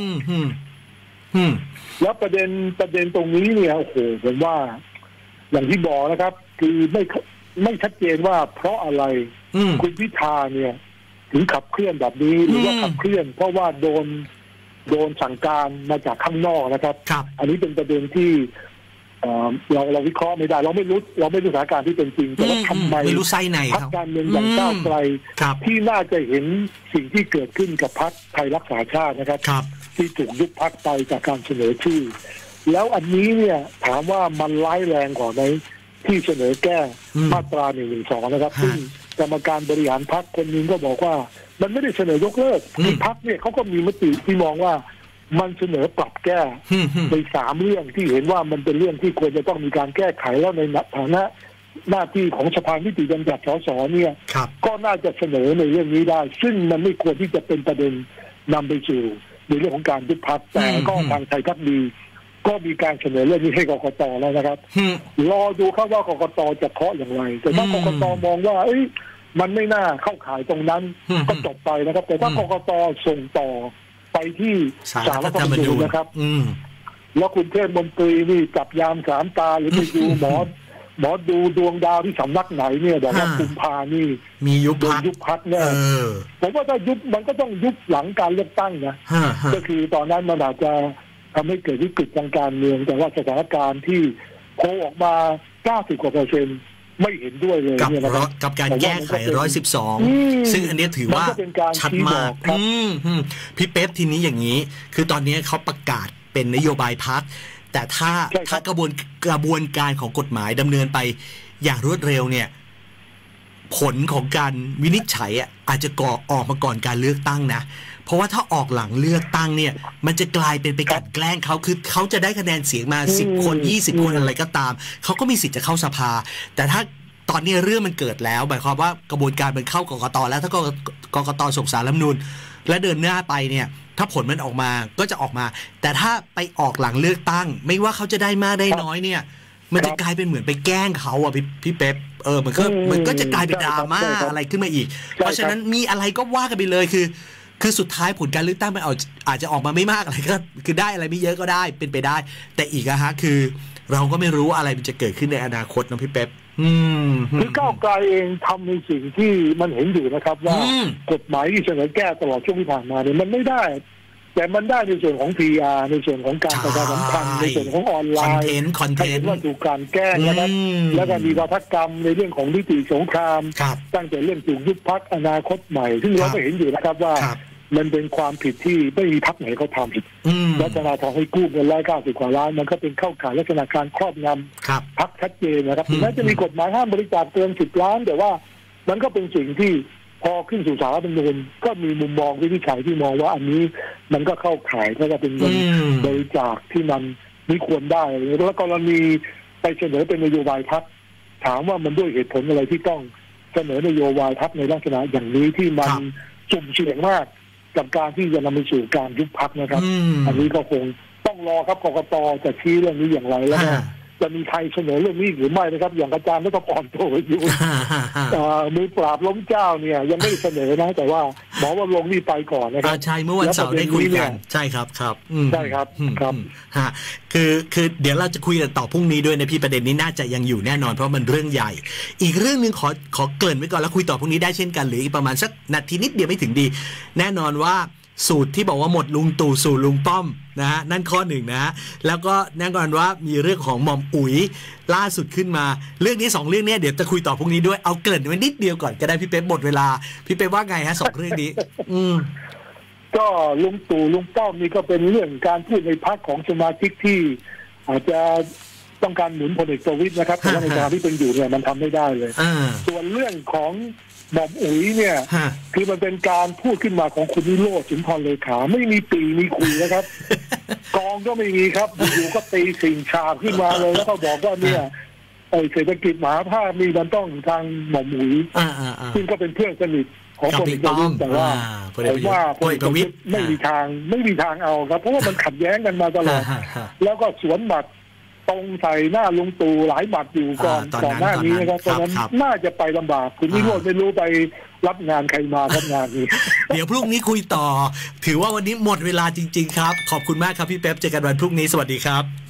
แล้วประเด็นประเด็นตรงนี้เนี่ยโอ้โหผมว่าอย่างที่บอกนะครับคือไม่ไม่ชัดเจนว่าเพราะอะไรคุณพิธาเนี่ยถึงขับเคลื่อนแบบนี้หรือว่าขับเคลื่อนเพราะว่าโดนโดนสั่งการมาจากข้างนอกนะครับอันนี้เป็นประเด็นที่เราเราวิเคราะห์ไม่ได้เราไม่รู้เราไม่รู้สถานการณ์ที่เป็นจริงแต่ว่าทำไมไม่รู้ไส้ในพรรคการเมืองอย่างก้าวไกลที่น่าจะเห็นสิ่งที่เกิดขึ้นกับพรรคไทยรักษาชาตินะครับที่ถูกยุบพรรคไปจากการเสนอชื่อแล้วอันนี้เนี่ยถามว่ามันร้ายแรงกว่าไหมที่เสนอแก้มาตราหนึ่งหนึ่งสองนะครับซึ่งกรรมการบริหารพรรคคนนึงก็บอกว่ามันไม่ได้เสนอยกเลิกที่พรรคเนี่ยเขาก็มีมติที่มองว่ามันเสนอปรับแก้ในสามเรื่องที่เห็นว่ามันเป็นเรื่องที่ควรจะต้องมีการแก้ไขแล้วในฐานะหน้าที่ของสภานิติบัญญัติสสเนี่ยก็น่าจะเสนอในเรื่องนี้ได้ซึ่งมันไม่ควรที่จะเป็นประเด็นนำไปสู่ในเรื่องของการยุบพรรคแต่ก็ทางไทยพักดีก็มีการเสนอเรื่องนี้ให้กกต.แล้วนะครับรอดูครับว่ากกต.จะเคาะอย่างไรแต่ถ้ากกต.มองว่าเอ้ยมันไม่น่าเข้าข่ายตรงนั้นก็จบไปนะครับแต่ถ้ากกต.ส่งต่อไปที่ศาลรัฐธรรมนูญนะครับแล้วคุณเทพมนตรีนี่จับยามสามตาหรือไปดูหมอหมอดูดวงดาวที่สำนักไหนเนี่ยบอกว่ากุมภานี่มียุบพรรคยุบพรรคเนี่ยผมว่าถ้ายุบมันก็ต้องยุบหลังการเลือกตั้งนะก็คือตอนนั้นมันอาจจะทำให้เกิดวิกฤตทางการเมืองแต่ว่าสถานการณ์ที่โผล่ออกมาเก้าสิบกว่าเปอร์เซ็นต์ไม่เห็นด้วยเลยกับกับการแก้ไขหนึ่งร้อยสิบสองซึ่งอันนี้ถือว่าชัดมากพี่เป๊ปทีนี้อย่างนี้คือตอนนี้เขาประกาศเป็นนโยบายพรรคแต่ถ้าถ้ากระบวนกระบวนการของกฎหมายดำเนินไปอย่างรวดเร็วเนี่ยผลของการวินิจฉัยอ่ะอาจจะก่อออกมาก่อนการเลือกตั้งนะเพราะว่าถ้าออกหลังเลือกตั้งเนี่ยมันจะกลายเป็นไปกัดแกล้งเขาคือเขาจะได้คะแนนเสียงมาสิบคนยี่สิบคนอะไรก็ตามเขาก็มีสิทธิ์จะเข้าสภาแต่ถ้าตอนนี้เรื่องมันเกิดแล้วหมายความว่ากระบวนการมันเข้ากกตแล้วถ้ากกกตส่งสารรัฐธรรมนูญและเดินหน้าไปเนี่ยถ้าผลมันออกมาก็จะออกมาแต่ถ้าไปออกหลังเลือกตั้งไม่ว่าเขาจะได้มากได้น้อยเนี่ยมันจะกลายเป็นเหมือนไปแกล้งเขาอ่ะพี่พี่เป๊ปเออมันก็มันก็จะกลายเป็นดราม่าอะไรขึ้นมาอีกเพราะฉะนั้นมีอะไรก็ว่ากันไปเลยคือคือสุดท้ายผลการเลือกตั้งมันอาจจะออกมาไม่มากอะไรก็คือได้อะไรไม่เยอะก็ได้เป็นไปได้แต่อีกอะฮะคือเราก็ไม่รู้อะไรมันจะเกิดขึ้นในอนาคตนะพี่เป๊ปคือก้าวไกลเองทำในสิ่งที่มันเห็นอยู่นะครับว่ากฎหมายที่เสนอแก้ตลอดช่วงที่ผ่านมาเนี่ยมันไม่ได้แต่มันได้ในส่วนของ พี อาร์ ในส่วนของการประชาสัมพันธ์ในส่วนของออนไลน์คอนเทนต์คอนเทนต์ว่าถูกการแก้นะครับแล้วก็มีวาทกรรมในเรื่องของนิติสงครามตั้งแต่เรื่องถูกยุบพรรคอนาคตใหม่ซึ่งเราก็เห็นอยู่นะครับว่ามันเป็นความผิดที่ไม่มีพรรคไหนเขาทำผิดรัฐบาลทองให้กู้เงินร้อยเก้าสิบกว่าล้านมันก็เป็นเข้าข่ายลักษณะการครอบงำพรรคชัดเจนนะครับถึงแม้จะมีกฎหมายห้ามบริจาคเกินสิบล้านแต่ว่ามันก็เป็นสิ่งที่พอขึ้นสู่ศาลรัฐธรรมนูญก็มีมุมมองวินิจฉัยที่มองว่าอันนี้มันก็เข้าข่ายก็จะเป็นเงินบริจาคที่มันไม่ควรได้แล้วกรณีไปเสนอเป็นนโยบายพรรคถามว่ามันด้วยเหตุผลอะไรที่ต้องเสนอนโยบายพรรคในลักษณะอย่างนี้ที่มันสุ่มเสี่ยงมากกับการที่จะนำไปสู่การยุบพรรคนะครับอันนี้ก็คงต้องรอครับกกตจะชี้เรื่องนี้อย่างไรแล้วจะมีใครเสนอเรื่องนี้หรือไม่นะครับอย่างอาจารย์ไม่ต้องอ่อนตัวอยู่มือปราบล้มเจ้าเนี่ยยังไม่เสนอนะแต่ว่าหมอว่าลงนี่ไปก่อนนะครับใช่เมื่อวันเสาร์ได้คุยกันใช่ครับครับใช่ครับครับฮะคือคือเดี๋ยวเราจะคุยกันต่อพรุ่งนี้ด้วยนะพี่ประเด็นนี้น่าจะยังอยู่แน่นอนเพราะมันเรื่องใหญ่อีกเรื่องนึงขอขอเกริ่นไว้ก่อนแล้วคุยต่อพรุ่งนี้ได้เช่นกันหรืออีกประมาณสักนาทีนิดเดียวไม่ถึงดีแน่นอนว่าสูตรที่บอกว่าหมดลุงตู่สู่ลุงป้อมนะฮะนั่นข้อหนึ่งนะฮะแล้วก็แน่นอนว่ามีเรื่องของหม่อมอุ๋ยล่าสุดขึ้นมาเรื่องนี้สองเรื่องนี้เดี๋ยวจะคุยต่อพรุ่งนี้ด้วยเอาเกริ่นไว้นิดเดียวก่อนก็ได้พี่เป๊ปหมดเวลาพี่เป๊ปว่าไงฮะสองเรื่องนี้อืมก็ลุงตู่ลุงป้อมนี่ก็เป็นเรื่องการพูดในพรรคของสมาชิกที่อาจจะต้องการหนุนพลเอกประวิตรนะครับแต่ว่าในการที่เป็นอยู่เนี่ยมันทำไม่ได้เลยส่วนเรื่องของหม่อมอุ๋ยเนี่ยคือมันเป็นการพูดขึ้นมาของคุณวิโรจน์สุนทรเลขาไม่มีปีมีคุยนะครับกองก็ไม่มีครับอยู่ก็ตีสิ่งฉาบขึ้นมาเลยแล้วก็บอกว่าเนี่ยไอ้เศรษฐกิจมหาภาคมีมันต้องทางหม่อมอุ๋ยซึ่งก็เป็นเพื่อนสนิทของพลเอกประวิตรแต่ว่าผมว่าพลเอกประวิตรไม่มีทางไม่มีทางเอาครับเพราะว่ามันขัดแย้งกันมาตลอดแล้วก็สวนหมัดตรงใส่หน้าลุงตู่หลายบัตรอยู่ก่อนก่อนหน้านี้นะครับเพราะฉะนั้นน่าจะไปลำบากคุณวิโรจน์ไม่รู้ไปรับงานใครมารับงานนี้เดี๋ยวพรุ่งนี้คุยต่อถือว่าวันนี้หมดเวลาจริงๆครับขอบคุณมากครับพี่เป๊ปเจอกันวันพรุ่งนี้สวัสดีครับ